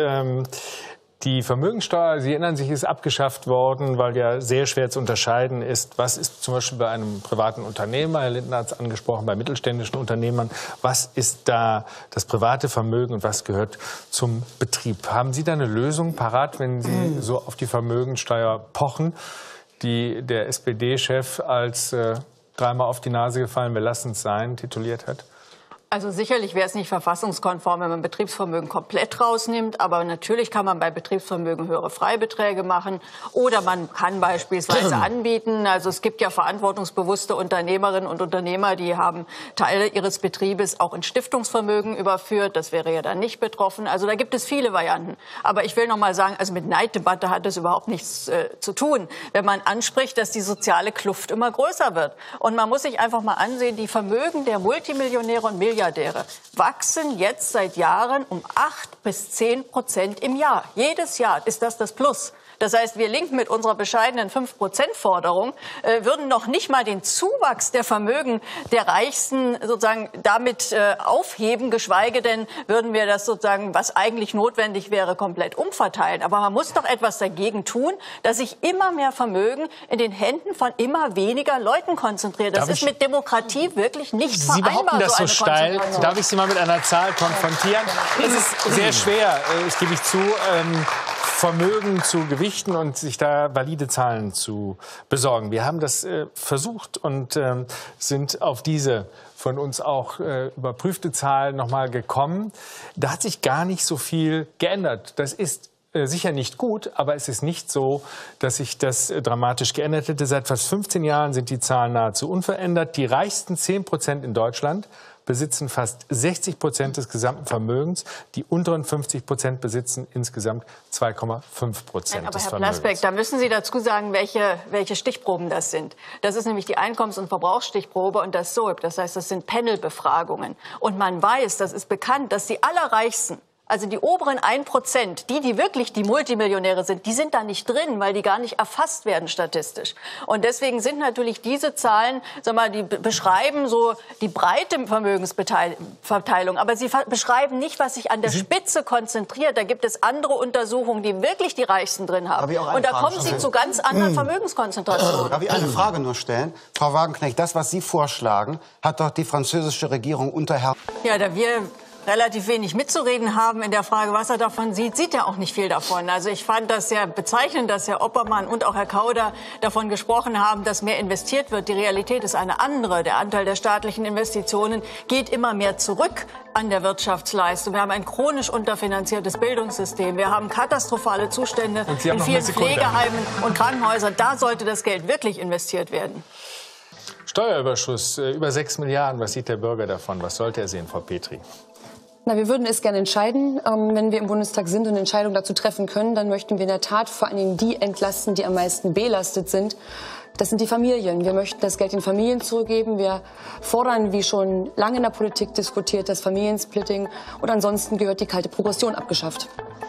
die Vermögensteuer, Sie erinnern sich, ist abgeschafft worden, weil ja sehr schwer zu unterscheiden ist, was ist zum Beispiel bei einem privaten Unternehmer, Herr Lindner hat es angesprochen, bei mittelständischen Unternehmern, was ist da das private Vermögen und was gehört zum Betrieb? Haben Sie da eine Lösung parat, wenn Sie so auf die Vermögensteuer pochen, die der SPD-Chef als dreimal auf die Nase gefallen, wir lassen es sein, tituliert hat? Also sicherlich wäre es nicht verfassungskonform, wenn man Betriebsvermögen komplett rausnimmt. Aber natürlich kann man bei Betriebsvermögen höhere Freibeträge machen. Oder man kann beispielsweise anbieten. Also es gibt ja verantwortungsbewusste Unternehmerinnen und Unternehmer, die haben Teile ihres Betriebes auch in Stiftungsvermögen überführt. Das wäre ja dann nicht betroffen. Also da gibt es viele Varianten. Aber ich will noch mal sagen, also mit Neiddebatte hat das überhaupt nichts zu tun. Wenn man anspricht, dass die soziale Kluft immer größer wird. Und man muss sich einfach mal ansehen, die Vermögen der Multimillionäre und Milliardäre wachsen jetzt seit Jahren um 8-10% im Jahr. Jedes Jahr ist das Plus. Das heißt, wir Linken mit unserer bescheidenen 5%-Forderung würden noch nicht mal den Zuwachs der Vermögen der Reichsten sozusagen damit aufheben, geschweige denn würden wir das sozusagen, was eigentlich notwendig wäre, komplett umverteilen. Aber man muss doch etwas dagegen tun, dass sich immer mehr Vermögen in den Händen von immer weniger Leuten konzentriert. Das ist mit Demokratie wirklich nicht vereinbar. Sie behaupten das so steil. Darf ich Sie mal mit einer Zahl konfrontieren? Es ist sehr schwer, das gebe ich zu, Vermögen zu gewichten und sich da valide Zahlen zu besorgen. Wir haben das versucht und sind auf diese von uns auch überprüfte Zahl noch mal gekommen. Da hat sich gar nicht so viel geändert. Das ist sicher nicht gut, aber es ist nicht so, dass sich das dramatisch geändert hätte. Seit fast 15 Jahren sind die Zahlen nahezu unverändert. Die reichsten 10% in Deutschland besitzen fast 60% des gesamten Vermögens. Die unteren 50% besitzen insgesamt 2,5% des Vermögens. Aber Herr Blasbeck, da müssen Sie dazu sagen, welche Stichproben das sind. Das ist nämlich die Einkommens- und Verbrauchsstichprobe und das SOIP. Das heißt, das sind Panelbefragungen. Und man weiß, das ist bekannt, dass die Allerreichsten, also die oberen 1%, die wirklich die Multimillionäre sind, die sind da nicht drin, weil die gar nicht erfasst werden statistisch. Und deswegen sind natürlich diese Zahlen, die beschreiben so die breite Vermögensverteilung, aber sie beschreiben nicht, was sich an der Spitze konzentriert. Da gibt es andere Untersuchungen, die wirklich die Reichsten drin haben. Und da kommen sie zu ganz anderen Vermögenskonzentrationen. Darf ich eine Frage nur stellen? Frau Wagenknecht, das, was Sie vorschlagen, hat doch die französische Regierung unter Herrn... Ja, relativ wenig mitzureden haben in der Frage, was er davon sieht, sieht er auch nicht viel davon. Also ich fand das sehr bezeichnend, dass Herr Oppermann und auch Herr Kauder davon gesprochen haben, dass mehr investiert wird. Die Realität ist eine andere. Der Anteil der staatlichen Investitionen geht immer mehr zurück an der Wirtschaftsleistung. Wir haben ein chronisch unterfinanziertes Bildungssystem. Wir haben katastrophale Zustände in vielen Pflegeheimen und Krankenhäusern. Da sollte das Geld wirklich investiert werden. Steuerüberschuss über 6 Milliarden. Was sieht der Bürger davon? Was sollte er sehen, Frau Petri? Na, wir würden es gerne entscheiden. Wenn wir im Bundestag sind und eine Entscheidung dazu treffen können, dann möchten wir in der Tat vor allen Dingen die entlasten, die am meisten belastet sind. Das sind die Familien. Wir möchten das Geld den Familien zurückgeben. Wir fordern, wie schon lange in der Politik diskutiert, das Familiensplitting. Und ansonsten gehört die kalte Progression abgeschafft.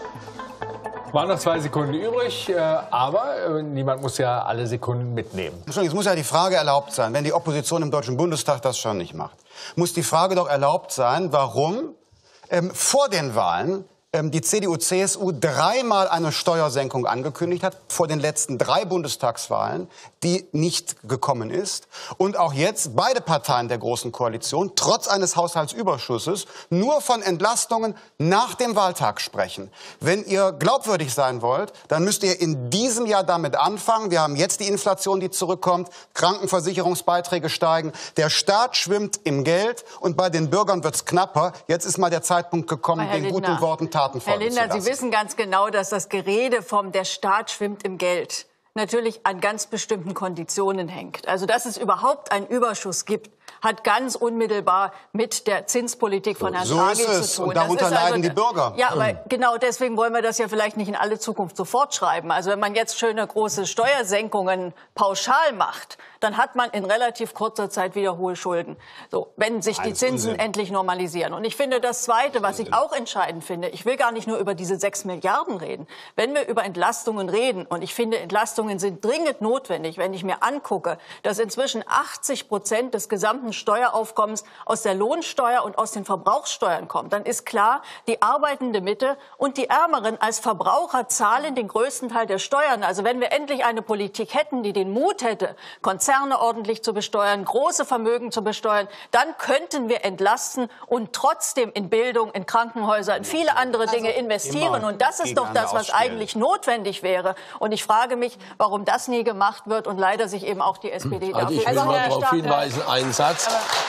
Waren noch 2 Sekunden übrig, aber niemand muss ja alle Sekunden mitnehmen. Es muss ja die Frage erlaubt sein, wenn die Opposition im Deutschen Bundestag das schon nicht macht, muss die Frage doch erlaubt sein, warum vor den Wahlen die CDU-CSU 3-mal eine Steuersenkung angekündigt hat, vor den letzten 3 Bundestagswahlen, die nicht gekommen ist. Und auch jetzt beide Parteien der Großen Koalition, trotz eines Haushaltsüberschusses, nur von Entlastungen nach dem Wahltag sprechen. Wenn ihr glaubwürdig sein wollt, dann müsst ihr in diesem Jahr damit anfangen. Wir haben jetzt die Inflation, die zurückkommt, Krankenversicherungsbeiträge steigen, der Staat schwimmt im Geld und bei den Bürgern wird's knapper. Jetzt ist mal der Zeitpunkt gekommen, den guten Worten Taten folgen zu lassen. Herr Lindner, Sie wissen ganz genau, dass das Gerede vom der Staat schwimmt im Geld natürlich an ganz bestimmten Konditionen hängt. Also dass es überhaupt einen Überschuss gibt, hat ganz unmittelbar mit der Zinspolitik von Herrn Draghi zu tun. Und darunter leiden die Bürger. Ja, aber genau deswegen wollen wir das ja vielleicht nicht in alle Zukunft sofort schreiben. Also wenn man jetzt schöne große Steuersenkungen pauschal macht, dann hat man in relativ kurzer Zeit wieder hohe Schulden. So, wenn sich die Zinsen endlich normalisieren. Und ich finde das Zweite, was ich auch entscheidend finde, ich will gar nicht nur über diese 6 Milliarden reden. Wenn wir über Entlastungen reden, und ich finde, Entlastungen sind dringend notwendig, wenn ich mir angucke, dass inzwischen 80% des gesamten Steueraufkommens aus der Lohnsteuer und aus den Verbrauchssteuern kommt, dann ist klar, die arbeitende Mitte und die Ärmeren als Verbraucher zahlen den größten Teil der Steuern. Also wenn wir endlich eine Politik hätten, die den Mut hätte, Konzerne ordentlich zu besteuern, große Vermögen zu besteuern, dann könnten wir entlasten und trotzdem in Bildung, in Krankenhäuser, in viele andere Dinge investieren. Und das ist doch das, was eigentlich notwendig wäre. Und ich frage mich, warum das nie gemacht wird und leider sich eben auch die SPD dafür... Ich will mal darauf hinweisen, einen Satz.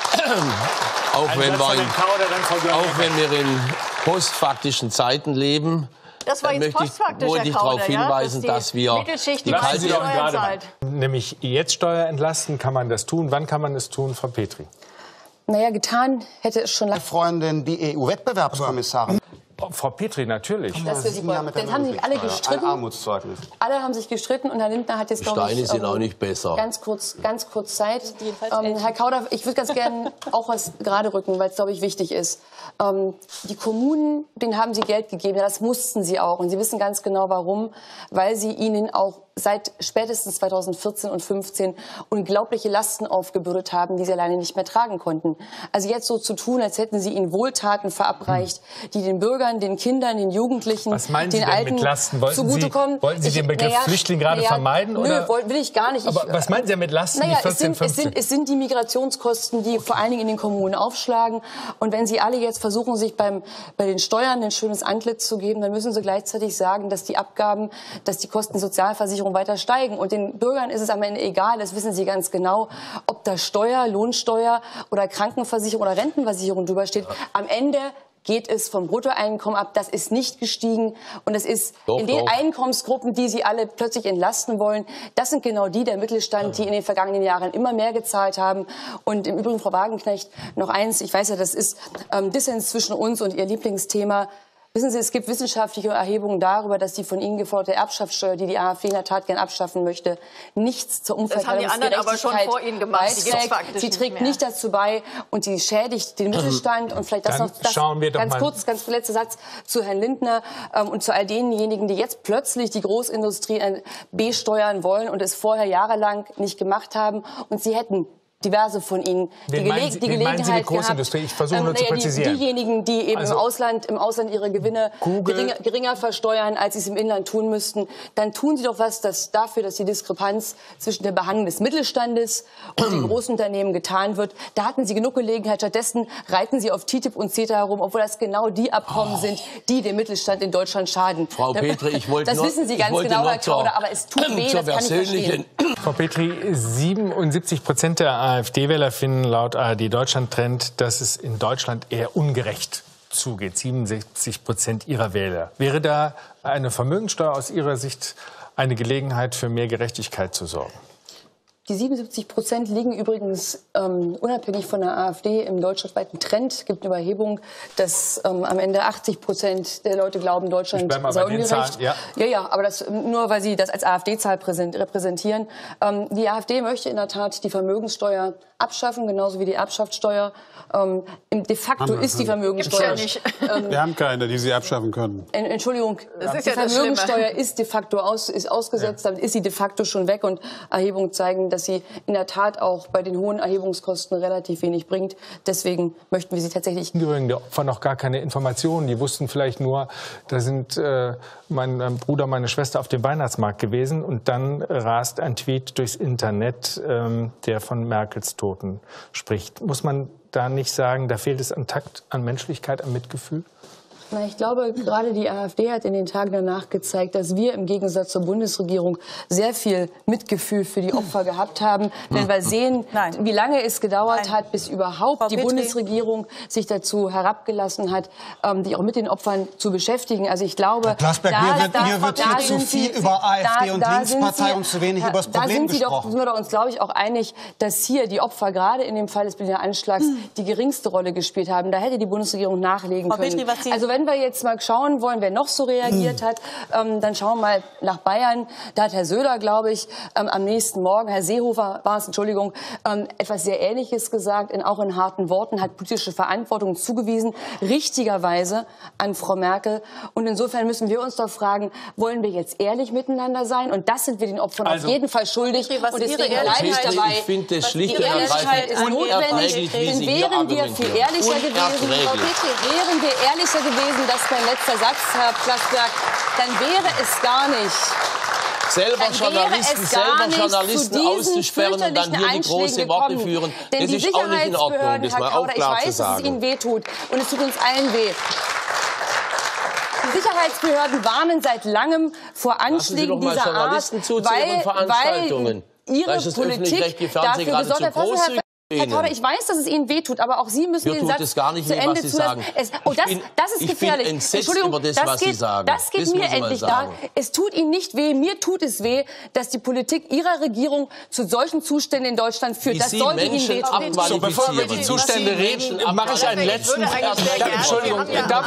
Auch wenn wir in postfaktischen Zeiten leben, das war jetzt wollte ich darauf hinweisen, dass wir die kalte... Nämlich jetzt Steuer entlasten, kann man das tun? Wann kann man es tun, Frau Petri? Naja, getan hätte es schon lange... Freundin, die EU-Wettbewerbskommissarin. Frau Petri, natürlich. Das wird super. Dann haben sich alle gestritten. Ein Armutszeugnis. Alle haben sich gestritten und Herr Lindner hat jetzt, glaube ich, Steine sind auch nicht besser. Ganz kurz Zeit. Herr Kauder, ich würde ganz gerne auch was gerade rücken, weil es, glaube ich, wichtig ist. Die Kommunen, denen haben Sie Geld gegeben, ja, das mussten sie auch. Und Sie wissen ganz genau, warum. Weil Sie ihnen auch seit spätestens 2014 und 2015 unglaubliche Lasten aufgebürdet haben, die sie alleine nicht mehr tragen konnten. Also jetzt so zu tun, als hätten Sie ihnen Wohltaten verabreicht, die den Bürgern, den Kindern, den Jugendlichen, was meinen den Sie denn Alten mit Lasten? zugutekommen. Wollten Sie den Begriff Flüchtling gerade vermeiden? Oder? Nö, will ich gar nicht. Aber was meinen Sie mit Lasten, die 14, 15? Es sind die Migrationskosten, die vor allen Dingen in den Kommunen aufschlagen. Und wenn Sie alle jetzt versuchen, sich bei den Steuern ein schönes Antlitz zu geben, dann müssen Sie gleichzeitig sagen, dass die Abgaben, dass die Kosten der Sozialversicherung weiter steigen. Und den Bürgern ist es am Ende egal, das wissen Sie ganz genau, ob da Steuer, Lohnsteuer oder Krankenversicherung oder Rentenversicherung drüber steht. Am Ende geht es vom Bruttoeinkommen ab. Das ist nicht gestiegen. Und es ist in den Einkommensgruppen, die Sie alle plötzlich entlasten wollen, das sind genau die, der Mittelstand, die in den vergangenen Jahren immer mehr gezahlt haben. Und im Übrigen, Frau Wagenknecht, noch eins, ich weiß ja, das ist Dissens zwischen uns und Ihr Lieblingsthema. Wissen Sie, es gibt wissenschaftliche Erhebungen darüber, dass die von Ihnen geforderte Erbschaftssteuer, die die AfD in der Tat gern abschaffen möchte, nichts zur Umverteilungsgerechtigkeit beiträgt. Sie trägt nicht dazu bei und sie schädigt den Mittelstand. Und vielleicht das noch ganz letzter Satz zu Herrn Lindner und zu all denjenigen, die jetzt plötzlich die Großindustrie besteuern wollen und es vorher jahrelang nicht gemacht haben. Und sie hätten diverse von Ihnen die Gelegenheit Großindustrie? Ich versuche nur zu präzisieren. Diejenigen, die eben im Ausland ihre Gewinne geringer versteuern, als sie es im Inland tun müssten, dann tun Sie doch was dafür, dass die Diskrepanz zwischen der Behandlung des Mittelstandes und den Großunternehmen getan wird. Da hatten Sie genug Gelegenheit. Stattdessen reiten Sie auf TTIP und CETA herum, obwohl das genau die Abkommen sind, die dem Mittelstand in Deutschland schaden. Frau Petri, ich wollte das wissen Sie ganz genau, Herr Kauder, aber es tut weh, das kann ich verstehen. Frau Petri, 77% der AfD-Wähler finden laut ARD Deutschland-Trend, dass es in Deutschland eher ungerecht zugeht. 67% ihrer Wähler. Wäre da eine Vermögensteuer aus Ihrer Sicht eine Gelegenheit für mehr Gerechtigkeit zu sorgen? Die 77% liegen übrigens unabhängig von der AfD im deutschlandweiten Trend. Es gibt eine Überhebung, dass am Ende 80% der Leute glauben, Deutschland sei ungerecht. Ja, aber das nur, weil sie das als AfD-Zahl repräsentieren. Die AfD möchte in der Tat die Vermögenssteuer abschaffen, genauso wie die Erbschaftssteuer. De facto ist die Vermögenssteuer nicht. Wir haben keine, die Sie abschaffen können. Entschuldigung, die Vermögenssteuer ist de facto ausgesetzt, damit ist sie de facto schon weg. Und Erhebungen zeigen, dass sie in der Tat auch bei den hohen Erhebungskosten relativ wenig bringt. Deswegen möchten wir sie tatsächlich... Die Opfer noch gar keine Informationen. Die wussten vielleicht nur, da sind mein Bruder, meine Schwester auf dem Weihnachtsmarkt gewesen. Und dann rast ein Tweet durchs Internet, der von Merkels Toten spricht. Muss man da nicht sagen, da fehlt es an Takt, an Menschlichkeit, an Mitgefühl? Na, ich glaube, gerade die AfD hat in den Tagen danach gezeigt, dass wir im Gegensatz zur Bundesregierung sehr viel Mitgefühl für die Opfer gehabt haben. Wenn wir sehen, wie lange es gedauert hat, bis überhaupt die Bundesregierung sich dazu herabgelassen hat, sich auch mit den Opfern zu beschäftigen. Also ich glaube, mir wird hier zu viel über AfD und Linkspartei und zu wenig über das Problem gesprochen. Da sind wir uns, glaube ich, auch einig, dass hier die Opfer gerade in dem Fall des Berliner Anschlags die geringste Rolle gespielt haben. Da hätte die Bundesregierung nachlegen können. Also wenn wir jetzt mal schauen wollen, wer noch so reagiert hat, dann schauen wir mal nach Bayern. Da hat Herr Söder, glaube ich, am nächsten Morgen, Herr Seehofer war es, Entschuldigung, etwas sehr Ähnliches gesagt, auch in harten Worten, hat politische Verantwortung zugewiesen, richtigerweise an Frau Merkel. Und insofern müssen wir uns doch fragen, wollen wir jetzt ehrlich miteinander sein? Und das sind wir den Opfern auf jeden Fall schuldig. Und deswegen bleibe ich dabei. Ich finde das schlicht und Ehrlichkeit ist notwendig. Denn wären wir viel ehrlicher gewesen, wären wir ehrlicher gewesen, das ist mein letzter Satz, Herr Plasberg, dann wäre es gar nicht. Selber Journalisten auszusperren und dann hier die große Worte führen, das ist auch nicht in Ordnung, das mal auch klar zu sagen. Ich weiß, dass es Ihnen wehtut und es tut uns allen weh. Die Sicherheitsbehörden warnen seit langem vor Anschlägen dieser Art, weil ihre Politik dafür gesorgt hat. Herr Kauder, ich weiß, dass es Ihnen wehtut, aber auch Sie müssen den Satz zu Ende zulassen. Das ist gefährlich. Entschuldigung, das geht mir endlich da. Es tut Ihnen nicht weh, mir tut es weh, dass die Politik Ihrer Regierung zu solchen Zuständen in Deutschland führt. Das sollte Ihnen wehtun. So, bevor wir über die Zustände reden, mache ich einen letzten... Entschuldigung, darf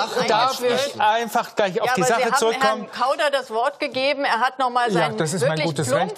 ich einfach gleich auf die Sache zurückkommen? Herrn Kauder das Wort gegeben. Er hat noch mal seinen wirklich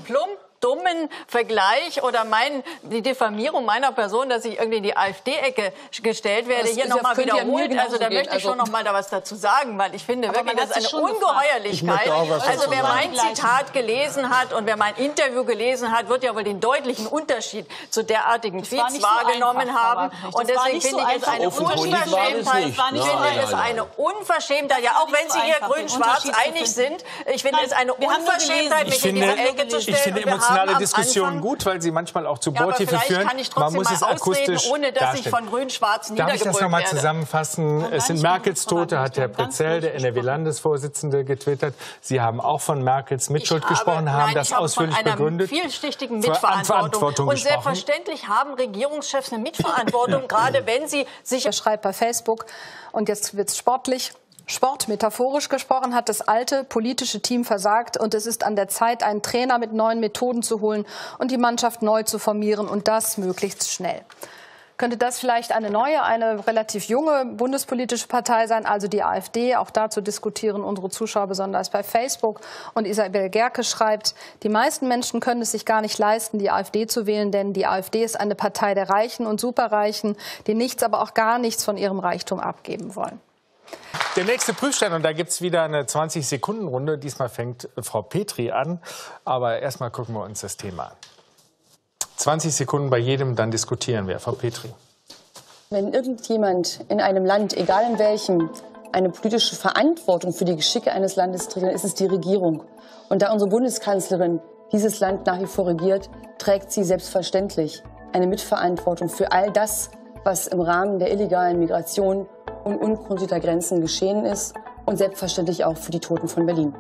dummen Vergleich oder die Diffamierung meiner Person, dass ich irgendwie in die AfD-Ecke gestellt werde, hier nochmal wiederholt. Also da möchte ich schon noch mal da was dazu sagen, weil ich finde wirklich, das ist eine Ungeheuerlichkeit. Also wer mein Zitat gelesen hat und wer mein Interview gelesen hat, wird ja wohl den deutlichen Unterschied zu derartigen Tweets wahrgenommen haben. Und deswegen finde ich es eine Unverschämtheit. Ich finde es eine Unverschämtheit, ja auch wenn Sie hier grün-schwarz einig sind, ich finde es eine Unverschämtheit, mich in diese Ecke zu stellen. Emotionale Diskussionen gut, weil sie manchmal auch zu Bohrtiefe führen. Man muss es akustisch ohne dass ich von Grün-Schwarz niedergebrüllt werde. Darf ich das noch mal zusammenfassen? Es sind Merkels Tote, hat Herr Prezell, der NRW-Landesvorsitzende, getwittert. Sie haben auch von Merkels Mitschuld gesprochen, haben das ausführlich begründet. Ich habe von einer vielschichtigen Mitverantwortung. Und selbstverständlich haben Regierungschefs eine Mitverantwortung, gerade wenn sie sich... Er schreibt bei Facebook, und jetzt wird es sportlich. Sport, metaphorisch gesprochen, hat das alte politische Team versagt und es ist an der Zeit, einen Trainer mit neuen Methoden zu holen und die Mannschaft neu zu formieren und das möglichst schnell. Könnte das vielleicht eine relativ junge bundespolitische Partei sein, also die AfD? Auch dazu diskutieren unsere Zuschauer besonders bei Facebook. Und Isabel Gerke schreibt, die meisten Menschen können es sich gar nicht leisten, die AfD zu wählen, denn die AfD ist eine Partei der Reichen und Superreichen, die nichts, aber auch gar nichts von ihrem Reichtum abgeben wollen. Der nächste Prüfstand, und da gibt es wieder eine 20-Sekunden-Runde. Diesmal fängt Frau Petri an, aber erstmal gucken wir uns das Thema an. 20 Sekunden bei jedem, dann diskutieren wir. Frau Petri. Wenn irgendjemand in einem Land, egal in welchem, eine politische Verantwortung für die Geschicke eines Landes trägt, dann ist es die Regierung. Und da unsere Bundeskanzlerin dieses Land nach wie vor regiert, trägt sie selbstverständlich eine Mitverantwortung für all das, was im Rahmen der illegalen Migration und unkontrollierter Grenzen geschehen ist und selbstverständlich auch für die Toten von Berlin.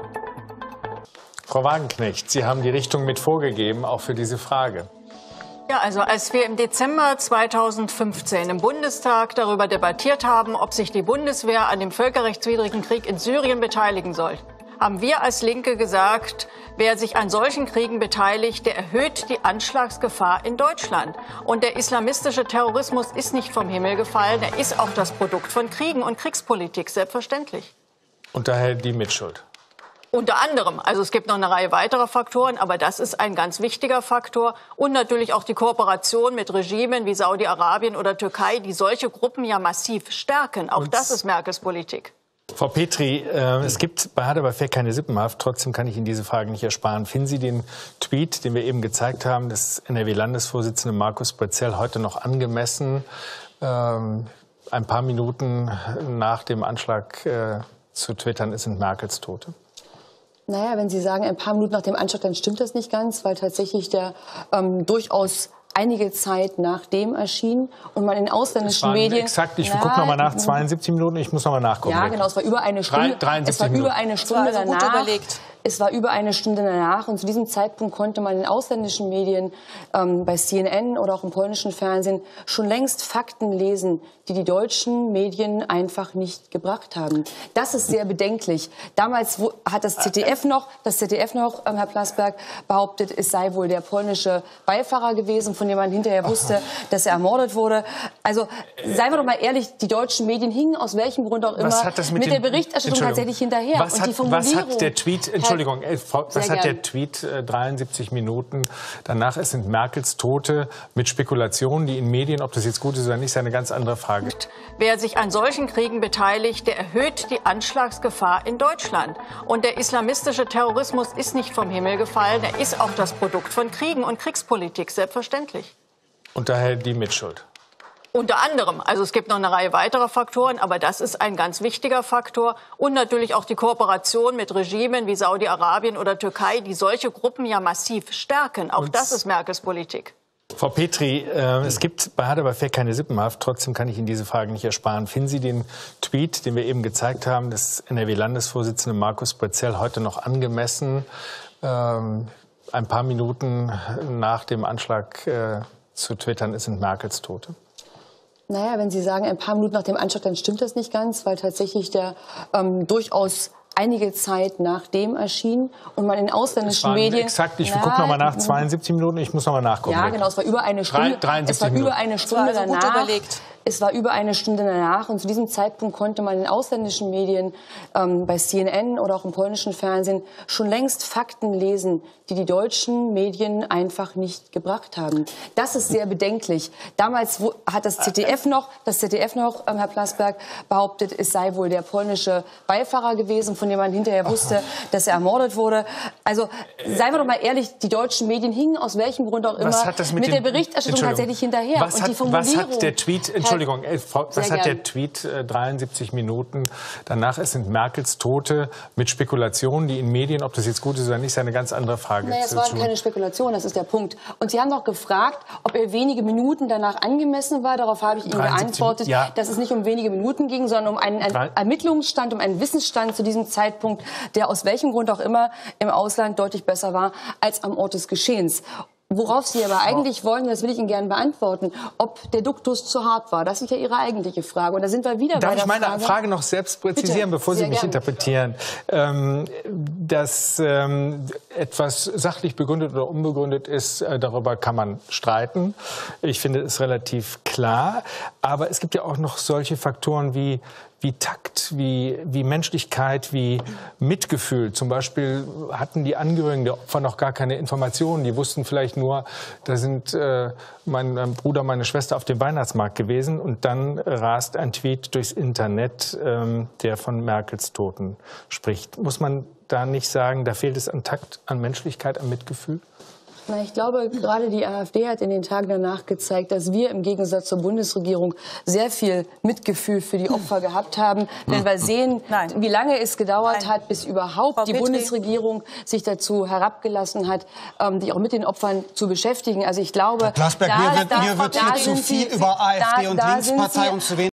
Frau Wagenknecht, Sie haben die Richtung mit vorgegeben, auch für diese Frage. Ja, also als wir im Dezember 2015 im Bundestag darüber debattiert haben, ob sich die Bundeswehr an dem völkerrechtswidrigen Krieg in Syrien beteiligen soll, haben wir als Linke gesagt, wer sich an solchen Kriegen beteiligt, der erhöht die Anschlagsgefahr in Deutschland. Und der islamistische Terrorismus ist nicht vom Himmel gefallen, er ist auch das Produkt von Kriegen und Kriegspolitik, selbstverständlich. Und daher die Mitschuld. Unter anderem. Also es gibt noch eine Reihe weiterer Faktoren, aber das ist ein ganz wichtiger Faktor. Und natürlich auch die Kooperation mit Regimen wie Saudi-Arabien oder Türkei, die solche Gruppen ja massiv stärken. Auch das ist Merkels Politik. Frau Petri, es gibt bei Hart aber fair keine Sippenhaft. Trotzdem kann ich Ihnen diese Frage nicht ersparen. Finden Sie den Tweet, den wir eben gezeigt haben, des NRW-Landesvorsitzenden Markus Brezell heute noch angemessen, ein paar Minuten nach dem Anschlag zu twittern, es sind Merkels Tote? Naja, wenn Sie sagen, ein paar Minuten nach dem Anschlag, dann stimmt das nicht ganz, weil tatsächlich der durchaus einige Zeit nach dem erschien und man in ausländischen Medien... Exakt, ich gucke nochmal nach, 72 Minuten, ich muss nochmal nachgucken. Ja, genau, es war über eine Stunde. 73 es war Minuten. über eine Stunde also gut danach. überlegt. Es war über eine Stunde danach und zu diesem Zeitpunkt konnte man in ausländischen Medien, bei CNN oder auch im polnischen Fernsehen, schon längst Fakten lesen, die die deutschen Medien einfach nicht gebracht haben. Das ist sehr bedenklich. Damals hat das ZDF noch, Herr Plasberg, behauptet, es sei wohl der polnische Beifahrer gewesen, von dem man hinterher wusste, dass er ermordet wurde. Also seien wir doch mal ehrlich, die deutschen Medien hingen aus welchem Grund auch immer mit der Berichterstattung tatsächlich hinterher. Was hat der Tweet, Entschuldigung, was hat der Tweet 73 Minuten danach? Es sind Merkels Tote mit Spekulationen, die in Medien, ob das jetzt gut ist oder nicht, ist eine ganz andere Frage. Wer sich an solchen Kriegen beteiligt, der erhöht die Anschlagsgefahr in Deutschland. Und der islamistische Terrorismus ist nicht vom Himmel gefallen, er ist auch das Produkt von Kriegen und Kriegspolitik, selbstverständlich. Und daher die Mitschuld. Unter anderem. Also es gibt noch eine Reihe weiterer Faktoren, aber das ist ein ganz wichtiger Faktor. Und natürlich auch die Kooperation mit Regimen wie Saudi-Arabien oder Türkei, die solche Gruppen ja massiv stärken. Auch das ist Merkels Politik. Frau Petri, es gibt bei Hart aber fair keine Sippenhaft. Trotzdem kann ich Ihnen diese Frage nicht ersparen. Finden Sie den Tweet, den wir eben gezeigt haben, des NRW-Landesvorsitzenden Markus Brezell heute noch angemessen, ein paar Minuten nach dem Anschlag zu twittern, es sind Merkels Tote? Naja, wenn Sie sagen, ein paar Minuten nach dem Anschlag, dann stimmt das nicht ganz, weil tatsächlich der durchaus einige Zeit nach dem erschien und man in ausländischen Medien... Exakt, ich gucke nochmal nach, 72 Minuten, ich muss nochmal nachgucken. Ja, genau, es war über eine Stunde, 73 Minuten. Danach. Es war über eine Stunde danach und zu diesem Zeitpunkt konnte man in ausländischen Medien, bei CNN oder auch im polnischen Fernsehen, schon längst Fakten lesen, die die deutschen Medien einfach nicht gebracht haben. Das ist sehr bedenklich. Damals hat das ZDF noch, Herr Plasberg, behauptet, es sei wohl der polnische Beifahrer gewesen, von dem man hinterher wusste, dass er ermordet wurde. Also seien wir doch mal ehrlich, die deutschen Medien hingen aus welchem Grund auch immer mit der Berichterstattung tatsächlich hinterher. Was hat der Tweet, Entschuldigung, was hat der Tweet 73 Minuten danach? Es sind Merkels Tote mit Spekulationen, die in Medien, ob das jetzt gut ist oder nicht, ist eine ganz andere Frage. Naja, es waren keine Spekulationen, das ist der Punkt. Und Sie haben doch gefragt, ob er wenige Minuten danach angemessen war. Darauf habe ich Ihnen geantwortet, dass es nicht um wenige Minuten ging, sondern um einen Ermittlungsstand, um einen Wissensstand zu diesem Zeitpunkt, der aus welchem Grund auch immer im Ausland deutlich besser war als am Ort des Geschehens. Worauf Sie aber eigentlich wollen, das will ich Ihnen gerne beantworten, ob der Duktus zu hart war. Das ist ja Ihre eigentliche Frage. Und da sind wir wieder bei der Frage... Darf ich meine Frage noch selbst präzisieren, bevor Sie mich interpretieren? Dass etwas sachlich begründet oder unbegründet ist, darüber kann man streiten. Ich finde es relativ klar. Aber es gibt ja auch noch solche Faktoren wie Takt, wie Menschlichkeit, wie Mitgefühl. Zum Beispiel hatten die Angehörigen der Opfer noch gar keine Informationen. Die wussten vielleicht nur, da sind mein Bruder, meine Schwester auf dem Weihnachtsmarkt gewesen. Und dann rast ein Tweet durchs Internet, der von Merkels Toten spricht. Muss man da nicht sagen, da fehlt es an Takt, an Menschlichkeit, an Mitgefühl? Na, ich glaube, gerade die AfD hat in den Tagen danach gezeigt, dass wir im Gegensatz zur Bundesregierung sehr viel Mitgefühl für die Opfer gehabt haben. Wenn wir sehen, wie lange es gedauert hat, bis überhaupt die Bundesregierung sich dazu herabgelassen hat, sich auch mit den Opfern zu beschäftigen. Also ich glaube, Herr Plasberg, mir wird hier zu viel über AfD und Linkspartei und zu wenig